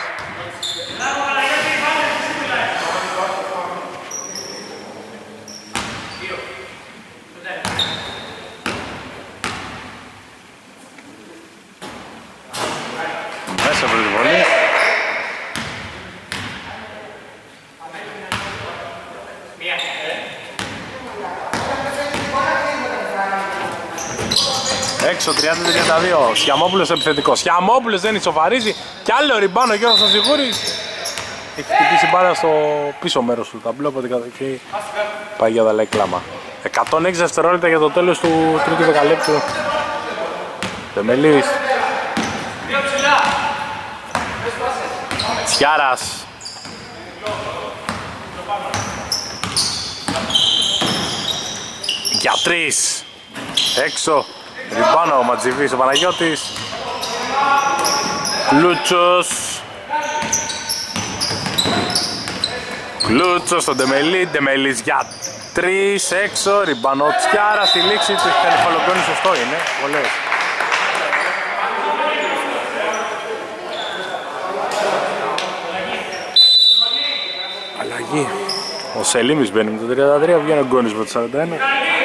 Μέσα από τη βολή. Έξω 30-32. Σιαμόπουλος επιθετικός. Σιαμόπουλος δεν ισοφαρίζει. Κι άλλο ριμπάνο ο Γιώργος Ζιγούρης. Έχει χτυπήσει πάρα στο πίσω μέρος του ταμπλό, οπότε καταρχήν πάει για δαλάει κλάμα. 106 δευτερόλεπτα για το τέλος του τρίτου δεκαλέπτου. Δεμελής. Τσιάρας. Για 3. Έξω. Ριμπάνο ο Ματζιβής ο Παναγιώτης. Κλούτσος. Κλούτσος στον Ντεμελή. Ντεμελής για 3. Έξω. Ριμπάνο Τσιάρα στη λήξη του. Έχει κάνει φαλοκόνη, σωστό είναι. Πολλές. Αλλαγή. Ο Σελίμης μπαίνει με το 33. Βγαίνει ο Γκόνης με το 41.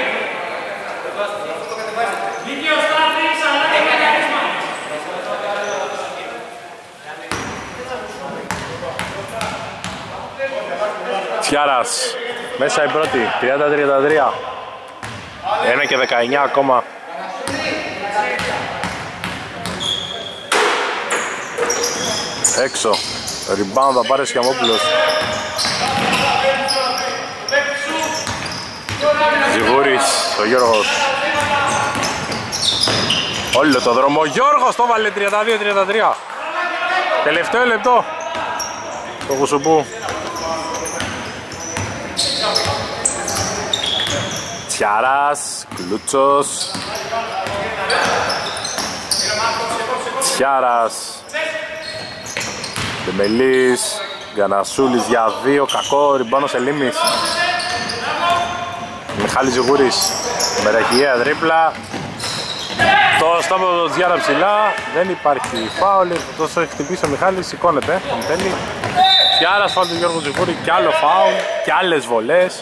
Τσιάρας, μέσα η πρώτη, 30-33. 1 και 19 ακόμα. Έξω, rebound θα πάρει Σιαμόπουλος. Ζιγούρης, ο Γιώργος. Όλο το δρόμο, ο Γιώργος το βάλε 32-33. Τελευταίο λεπτό. Το Κουσουπού. Τσιάρας, Κλούτσος. Τσιάρας. Δεμελής. Γκανασούλης για 2, κακό, ριμπάνο Σελίμης. Μιχάλης Ζιγούρης. Μεραχιαία τρίπλα. Το στόχο του Τσιάρα ψηλά. Δεν υπάρχει φάουλ. Τόσο έχει χτυπήσει ο Μιχάλης, σηκώνεται. Αν θέλει. Τσιάρας, φάουλ του Γιώργου Ζιγούρη και άλλο φάουλ. Και άλλες βολές.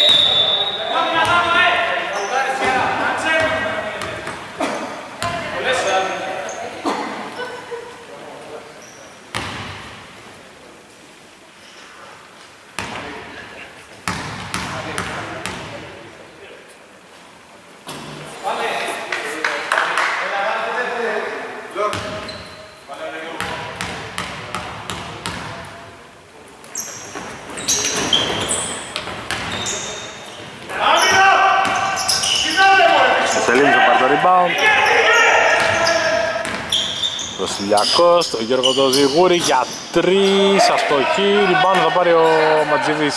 Προσιλιακός, το Γιώργο το Ζιγούρη για 3, αστοχή, ριμπάνο θα πάρει ο Ματζιβής.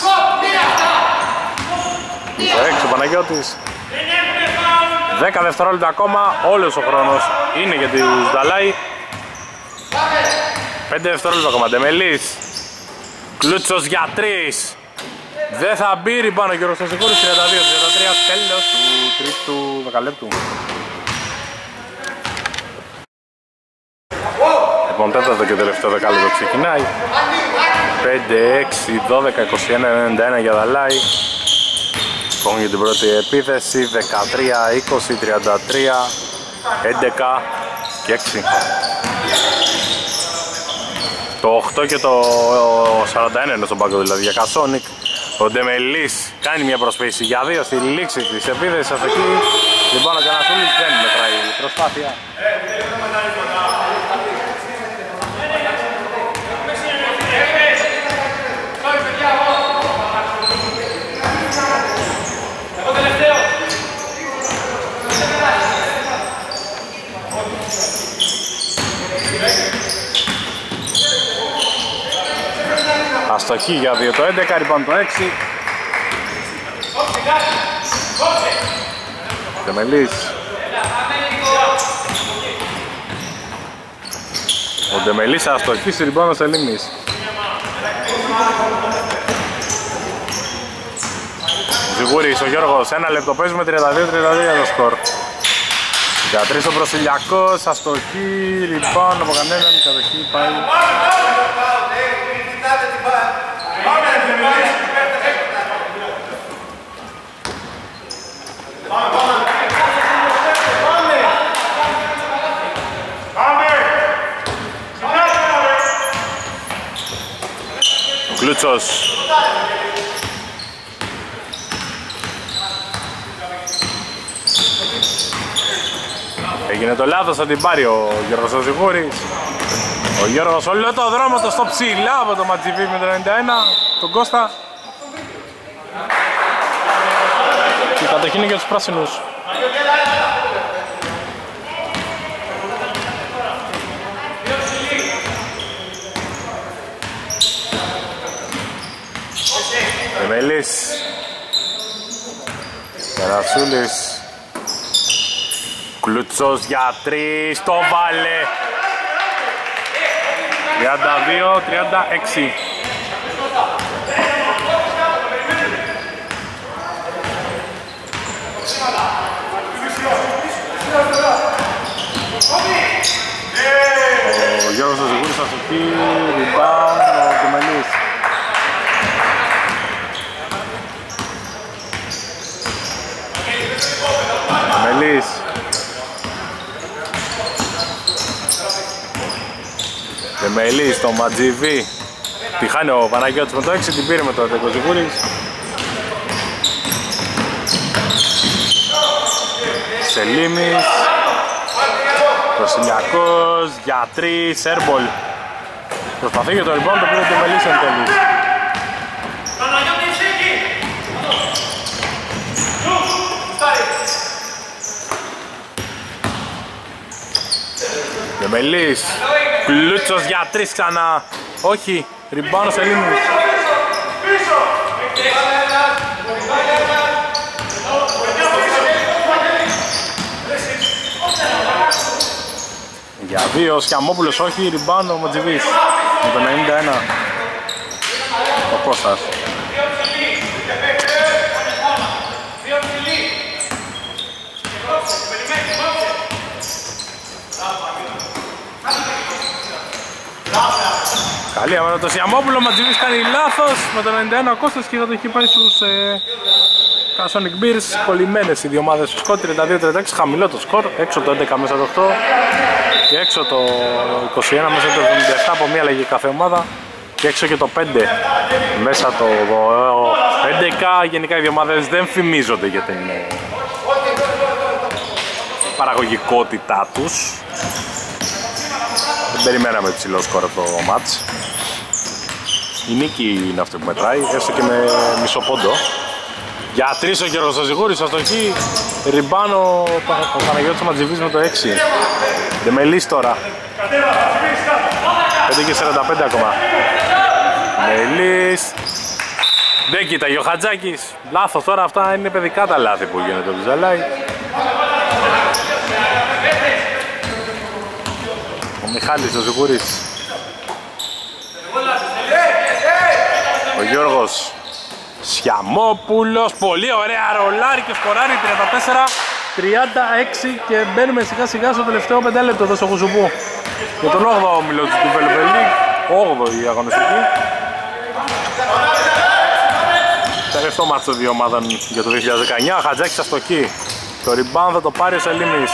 Έξω ο Παναγιώτης. 10 δευτερόλεπτα ακόμα, όλος ο χρόνος είναι για τους Δαλάη. 5 δευτερόλεπτα ακόμα, Ντεμελής. Κλούτσος για 3. Δεν θα μπει ριμπάνο ο Γιώργος το Ζιγούρης, 32-33, τέλος του τρίτου δεκαλέπτου. Λοιπόν, τέταρτο και τελευταίο δεκάλεπτο ξεκινάει. 5, 6, 12, 21, 91 για Δαλάη. Λοιπόν, για την πρώτη επίθεση 13, 20, 33, 11 και 6. Το 8 και το 41 είναι στον πάγκο, δηλαδή για Κασόνικ. Ο Ντεμελής κάνει μια προσφύση για 2 στη λήξη της επίθεσης. Από εκεί λοιπόν ο Κανασούλης δεν μετράει η προσπάθεια. Αστοχή για 2 το 11, λοιπόν το 6. Ντεμελής. Ο Ντεμελής αστοχής, λοιπόν ο Σελίμης. Ζιγούρης, ο Γιώργος, 1 λεπτό παίζουμε, 32-32 για το σκορ. 13 ο Προσιλιακός, αστοχή, λοιπόν από κανέναν, η κατοχή πάει. Κλούτσος. Έγινε το λάθος, θα την πάρει ο Γιώργος ο Ζιγούρης. Ο Γιώργος όλο το δρόμο το στο ψηλά από το Ματζιβί με το 91, τον Κώστα. Και η κατοχή είναι για τους πράσινους. Εμελής. Καρασούλης. Κλούτσος για 3, το βάλε. 32-36. Ο Γιώργος ο Ζιγούρης θα σου πει rebound ο Κομελής. Κομελής. Κομελής στο Ματζιβί. Τη χάνει ο Παναγιώτης με το 6, την πήρε με το 10 ο Ζιγούρης. Σελίμης. Προσιλιακός για 3, airball. Προσπαθεί για το rebound, το πήρε το Μελής εν τέλει. Δεμελής. Κλούτσος για 3 ξανά. Όχι, rebound ο Σελίμης. Για 2 ο Σιαμόπουλος, όχι, rebound ο Ματζιβής με το 91 ο Κώστας. Καλή αμένα το Σιαμόπουλο, ο Ματζιβής κάνει λάθος με το 91 ο Κώστας και θα το έχει πάει στους Sonic Bears. Κολλημένες οι δύο ομάδες στο σκορ, 32-36, χαμηλό το σκορ, έξω το 11 μέσα το 8 και έξω το 21 μέσα το 77 από μία αλλαγή κάθε ομάδα και έξω και το 5 μέσα το 11. Γενικά οι δύο ομάδες δεν φημίζονται για την παραγωγικότητά τους. Δεν περιμέναμε ψηλό σκορ από το μάτς. Η νίκη είναι αυτό που μετράει, έστω και με μισό πόντο. Για 3 ο Γιώργος ο Ζιγούρης, αστοχή, ριμπάνο ο Παναγιώτης ο Ματζιβής με το 6. Δεμελής τώρα. 5 και 45 ακόμα. Δεμελής. Δεν κοίταγε ο Χατζάκης. Λάθος τώρα, αυτά είναι παιδικά τα λάθη που γίνεται ο Βιζαλάη. Ο Μιχάλης ο Ζιγούρης. Ο Γιώργος Σιαμόπουλος, πολύ ωραία ρολάρι και σκοράρει 34-36 και μπαίνουμε σιγά σιγά στο τελευταίο 5 λεπτό εδώ στο Χουσουπού για τον 8ο όμιλο του Βελβελή, 8η αγωνιστική. Τελευταίο μάτς των δύο ομάδων για το 2019, Χατζάκης αστοχή, το rebound θα το πάρει ο Σελίμης.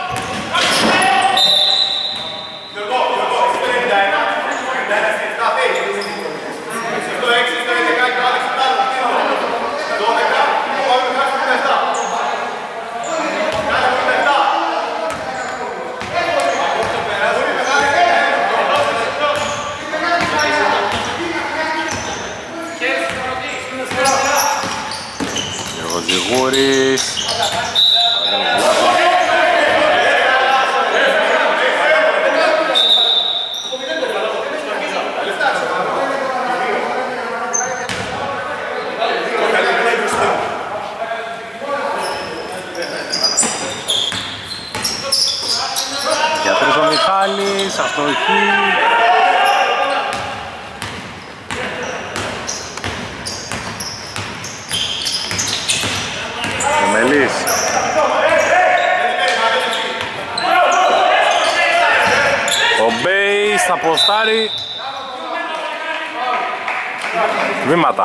Ζιγούρης. Για 3 ο Μιχάλης, αστοχή. Μελής. Ο Μπέις θα ποστάρει. Βήματα.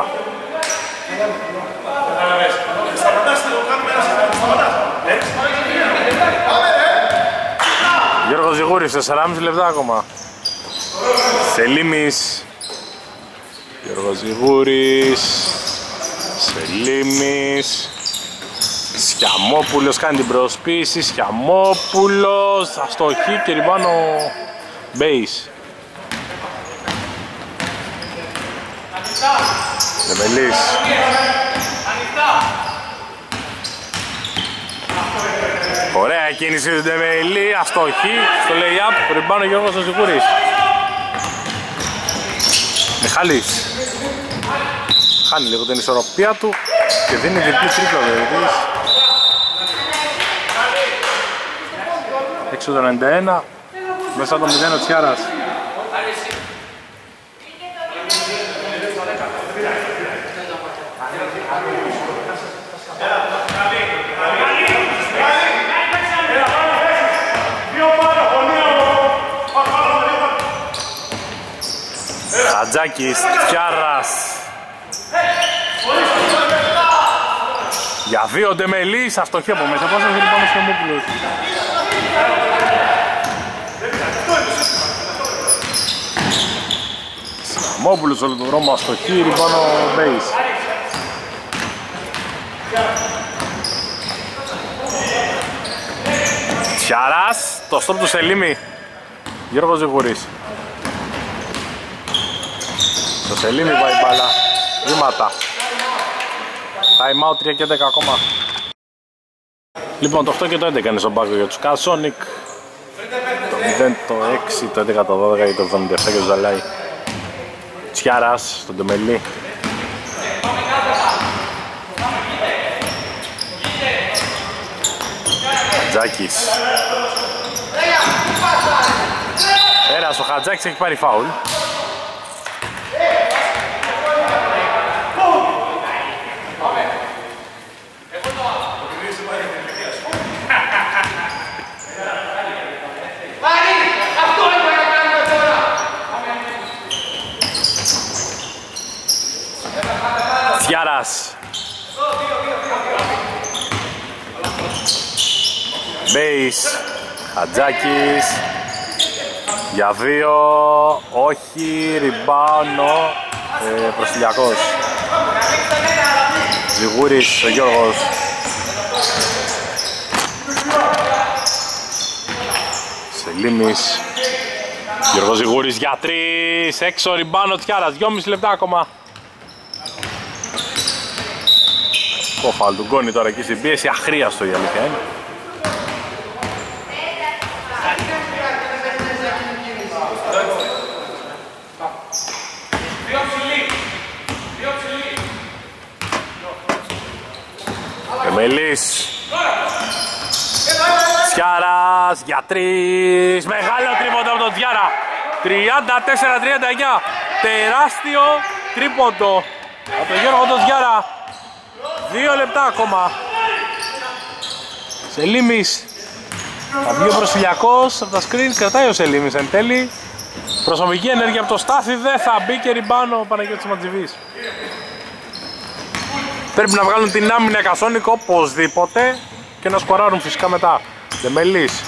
Γιώργος Ζιγούρης, 4,5 λεπτά ακόμα. Σελίμης. Γιώργος Ζιγούρης, Σελίμης, Σιαμόπουλος κάνει την προσποίηση, Σιαμόπουλος, αστοχή και ριμπάνω Μπέις. Δεμελής. Ωραία κίνηση του Ντεμελή, αστοχή στο lay-up, ριμπάνω Γιώργος Ζιγούρης. Μιχάλης χάνει λίγο την ισορροπία του και δίνει διπλή τρίπλα δηλαδή. Έξω το 91, μέσα το 0 ο Τσιάρας. Χατζάκης, Τσιάρας. Για δύο Ντεμελής, αστοχή από μέσα, πώς θα γίνει πάνω στο Μούπουλος. Μόπουλος όλο τον δρόμο, αστοχή, ριμπάνω Μπέις. Τσιάρας, το στόπ του Σελίμη. Γιώργος Ζιγούρης. Το Σελίμη πάει μπάλα, βήματα. Time out 3 και 10 ακόμα. Λοιπόν το 8 και το 11 είναι στον πάγκο για τους Κασόνικ. Το 0, το 6, το 11, το 12 και το 77 και το Ζαλάι. Τσιάρας στον Ντεμελή. Χατζάκης. Πέρασε ο Χατζάκης, έχει πάρει φάουλ. Τσιάρας. Μπέις. Χατζάκης. Για δύο. Όχι. Ριμπάνο. Προσιλιακός. Ζιγούρης ο Γιώργος. Σελίμης. Γιώργος Ζιγούρης για τρεις. Έξω ριμπάνο Τσιάρας. 2,5 λεπτά ακόμα. Το φάουλ του Γκόνη τώρα εκεί στην πίεση, αχρίαστο η αλήθεια είναι. Εμελής. Τσιάρας για τρεις. Μεγάλο τρίποντο από τον Τσιάρα. 34-39. Τεράστιο τρίποντο από τον Γιώργο τον Τσιάρα. 2 λεπτά ακόμα. Σελίμης. Θα βγει ο Προσφυλιακός από τα screen, κρατάει ο Σελίμης εν τέλει. Προσωπική ενέργεια από το Στάθη, δεν θα μπει και ριμπάνω ο Παναγιώτης Ματζιβής. Πρέπει να βγάλουν την άμυνα Κασόνικ οπωσδήποτε και να σκοράρουν φυσικά μετά. Ντεμελής.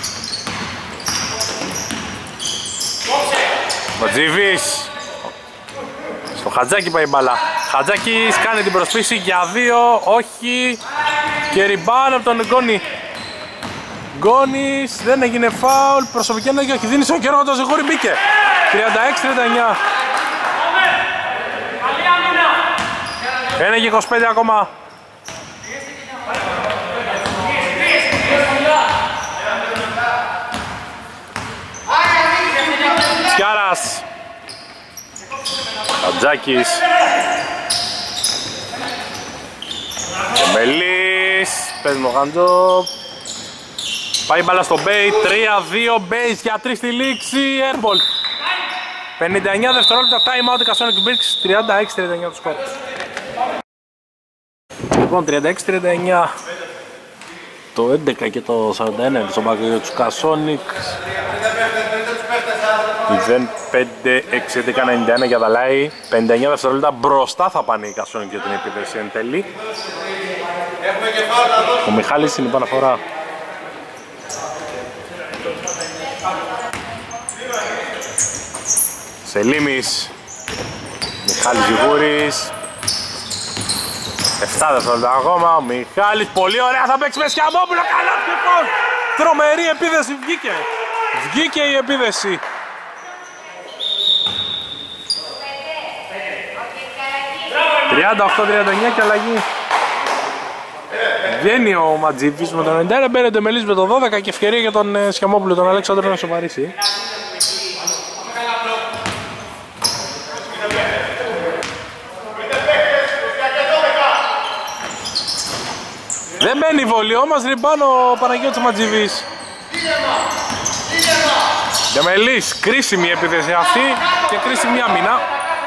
Ματζιβής. Στο Χατζάκι πάει η μπάλα. Χατζάκης κάνει την προσπίση για δύο, όχι. Και ριμπάν από τον Γκόνη. Γκόνης, δεν έγινε φάουλ, προσωπική ενέργεια, όχι, δίνει στον Γιώργο το Ζιγούρη, μπήκε. 36-39. 1 και 25 ακόμα. Σκιάρας. Χατζάκης. Μελής. Παίζει ο Γαντζόπ. Πάει μπάλα στο Μπέι. 3-2 Μπέι για 3 στη λήξη. Airball. 59 δευτερόλεπτα. Time out. Κασόνικ Μπίρξ. 36-39 το σκορ. Λοιπόν 36-39. Το 11 και το 41 στον πάγκο για τους Κασόνικ. 0-5-6-11-91 για Δαλάη. 59 δευτερόλεπτα μπροστά θα πάνε οι Κασόνικ για την επίθεση εν τέλει. Ο Μιχάλης είναι η επαναφορά. Σελίμης Μιχάλης Ζιγούρης. 7 δευτερόλεπτα ακόμα. Ο Μιχάλης, πολύ ωραία, θα παίξει με Σκιαμόπουλο. Καλά, λοιπόν. Τρομερή επίδεση βγήκε. Βγήκε η επίδεση. ...38-39 και αλλαγή. Βγαίνει ο Ματζίβης με τον 91, μπαίνει ο Ντεμελής με τον 12 και ευκαιρία για τον Σκιαμόπουλο, τον Αλέξανδρο να σοβαρήσει. Δεν μπαίνει η βολή όμως, ριμπάνω ο Παναγιώτης Ματζίβης. Ντεμελής, κρίσιμη η επίθεση αυτή και κρίσιμη άμυνα.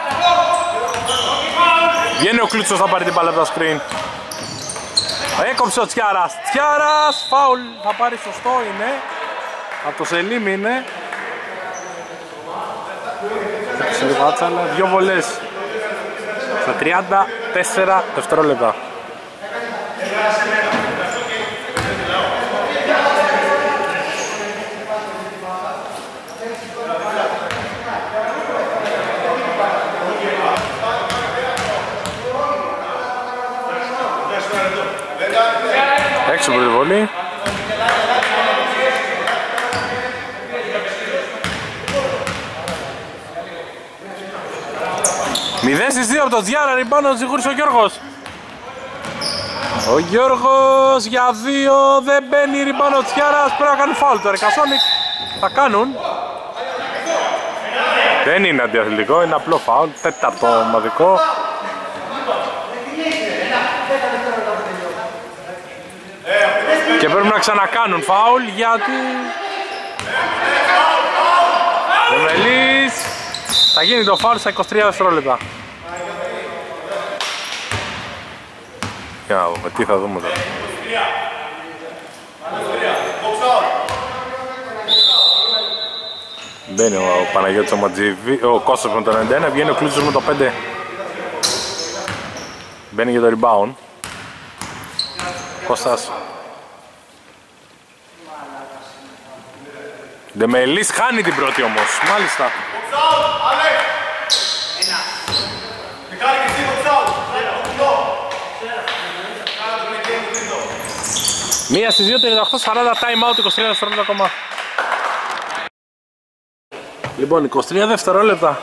Βγαίνει ο Κλούτσος, θα πάρει την μπάλα από τα screen. Έκοψε ο Τσιάρας. Τσιάρας, φάουλ, θα πάρει, σωστό είναι. Από το Σελίμ είναι. Έπαιξε λίγο άτσαλα, 2 βολές στα 34 δευτερόλεπτα. Έξω από τη βολή. Μηδέν στις 2 από τον Τζιάρα, ριμπάνω ο Ζιγούρης ο Γιώργος. Ο Γιώργος για 2, δεν μπαίνει, ριμπάνω ο Τζιάρας, πρέπει να κάνουν φάουλ τώρα. Κασόνικ θα κάνουν. Δεν είναι αντιαθλητικό, είναι απλό φάουλ, τέταρτο ομαδικό. Και πρέπει να ξανακάνουν φάουλ γιατί... Δεμελής θα γίνει το φάουλ στα 23 δευτερόλεπτα. Για να δούμε, τι θα δούμε τώρα. Μπαίνει ο Παναγιώτης ο Ματζίβη, ο Κώστας με το 91, βγαίνει ο Κλούτσος με το 5. Μπαίνει για το rebound. Κώστας. Ντεμελής χάνει την πρώτη όμως, μάλιστα. Μία στις 2, 38-40, time out, 23 δευτερόλεπτα ακόμα. Λοιπόν, 23 δευτερόλεπτα.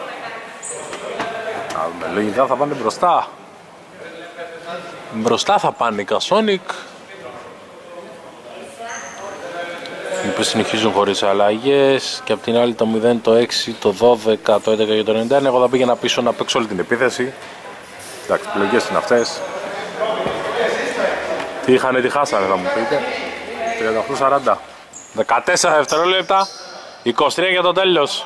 Λογικά θα πάνε μπροστά. Μπροστά θα πάνε οι Κασόνικ. Οι συνεχίζουν χωρίς αλλαγές. Και από την άλλη το 0, το 6, το 12, το 11 και το 91. Εγώ θα πήγαινα πίσω να παίξω όλη την επίθεση. Εντάξει, επιλογές είναι αυτές. Τι είχανε, τι χάσανε θα μου πείτε. 38-40. 14 δευτερόλεπτα. 23 για το τέλος.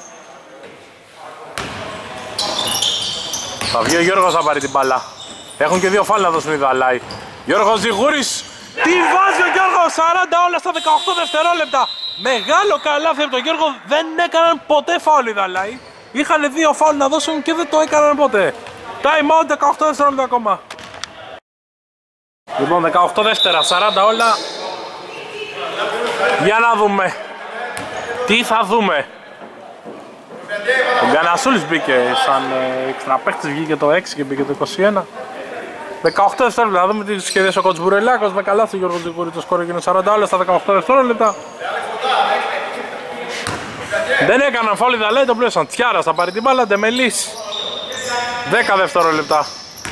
Θα βγει ο Γιώργος να πάρει την μπάλα. Έχουν και 2 φάλ να δώσουν οι Δαλάι. Γιώργος Ζιγούρης. Τι βάζει ο Γιώργος, 40 όλα στα 18 δευτερόλεπτα. Μεγάλο καλάθι από τον Γιώργο, δεν έκαναν ποτέ φάουλ οι Δαλάι. Είχαν 2 φάουλ να δώσουν και δεν το έκαναν ποτέ. Time out, 18 δευτερόλεπτα ακόμα. Λοιπόν, 18 δεύτερα, 40 όλα. Για να δούμε. Τι θα δούμε. Ο Γκανασούλης μπήκε σαν εξτραπαίχτης, βγήκε το 6 και μπήκε το 21. 18 δευτερόλεπτα, να δούμε τι σχεδίασε ο Κότς Μπουρελάκος. Με καλάθι Γιώργο Ζιγούρη, το σκόρ έγινε 40 όλα στα 18 δευτερόλεπτα. Δεν έκαναν φάουλ, θα λέει, το πλέσαν. Τσιάρας θα πάρει την μπάλα, Ντεμελής. 10 δευτερόλεπτα.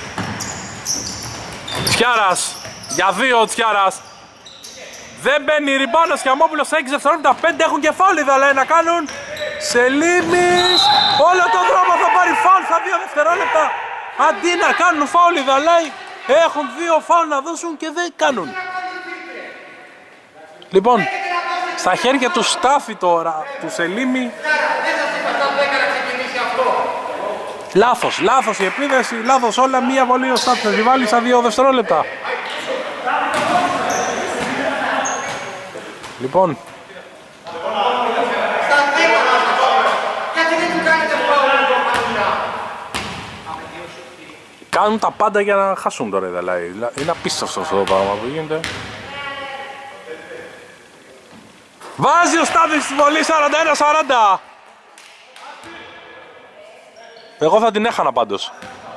Τσιάρας, για 2 ο Τσιάρας. Δεν μπαίνει, ριμπάνος, Σκιαμόπουλος 6 δευτερόλεπτα, 5 έχουν και φάουλ, θα λέει να κάνουν. Σελίμης, όλο τον δρόμο θα πάρει φάουλ στα 2 δευτερόλεπτα. Αντί να κάνουν φάουλ οι Δαλάι, έχουν 2 φάουλ να δώσουν και δεν κάνουν. Λοιπόν, στα χέρια του Στάφη τώρα, του Σελίμη. Λάθος η επίδεση, λάθος όλα, μία βολή ο Στάφη θα τη βάλει στα 2 δευτερόλεπτα. Λοιπόν. Κάνουν τα πάντα για να χάσουν τώρα οι Δαλάι. Είναι απίστευτο αυτό το πράγμα που γίνεται. Βάζει ο Στάδης στη βολή 41-40. Εγώ θα την έχανα πάντως.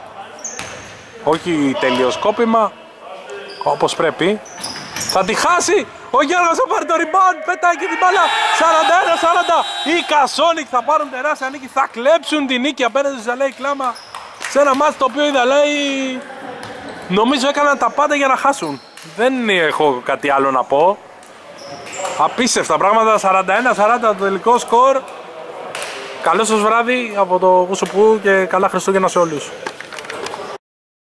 Όχι τελειοσκόπημα, όπως πρέπει. Θα τη χάσει! Ο Γιώργος θα πάρει το rebound, πετάει και την μπάλα. 41-40. Οι Κασόνικ θα πάρουν τεράστια νίκη, θα κλέψουν την νίκη απέναντι στους LA Κλάμα. Σε ένα μάτς το οποίο οι LA νομίζω έκαναν τα πάντα για να χάσουν. Δεν έχω κάτι άλλο να πω. Απίστευτα πράγματα, 41-40 το τελικό σκορ. Καλό σας βράδυ από το Γουσουπού και καλά Χριστούγεννα σε όλους.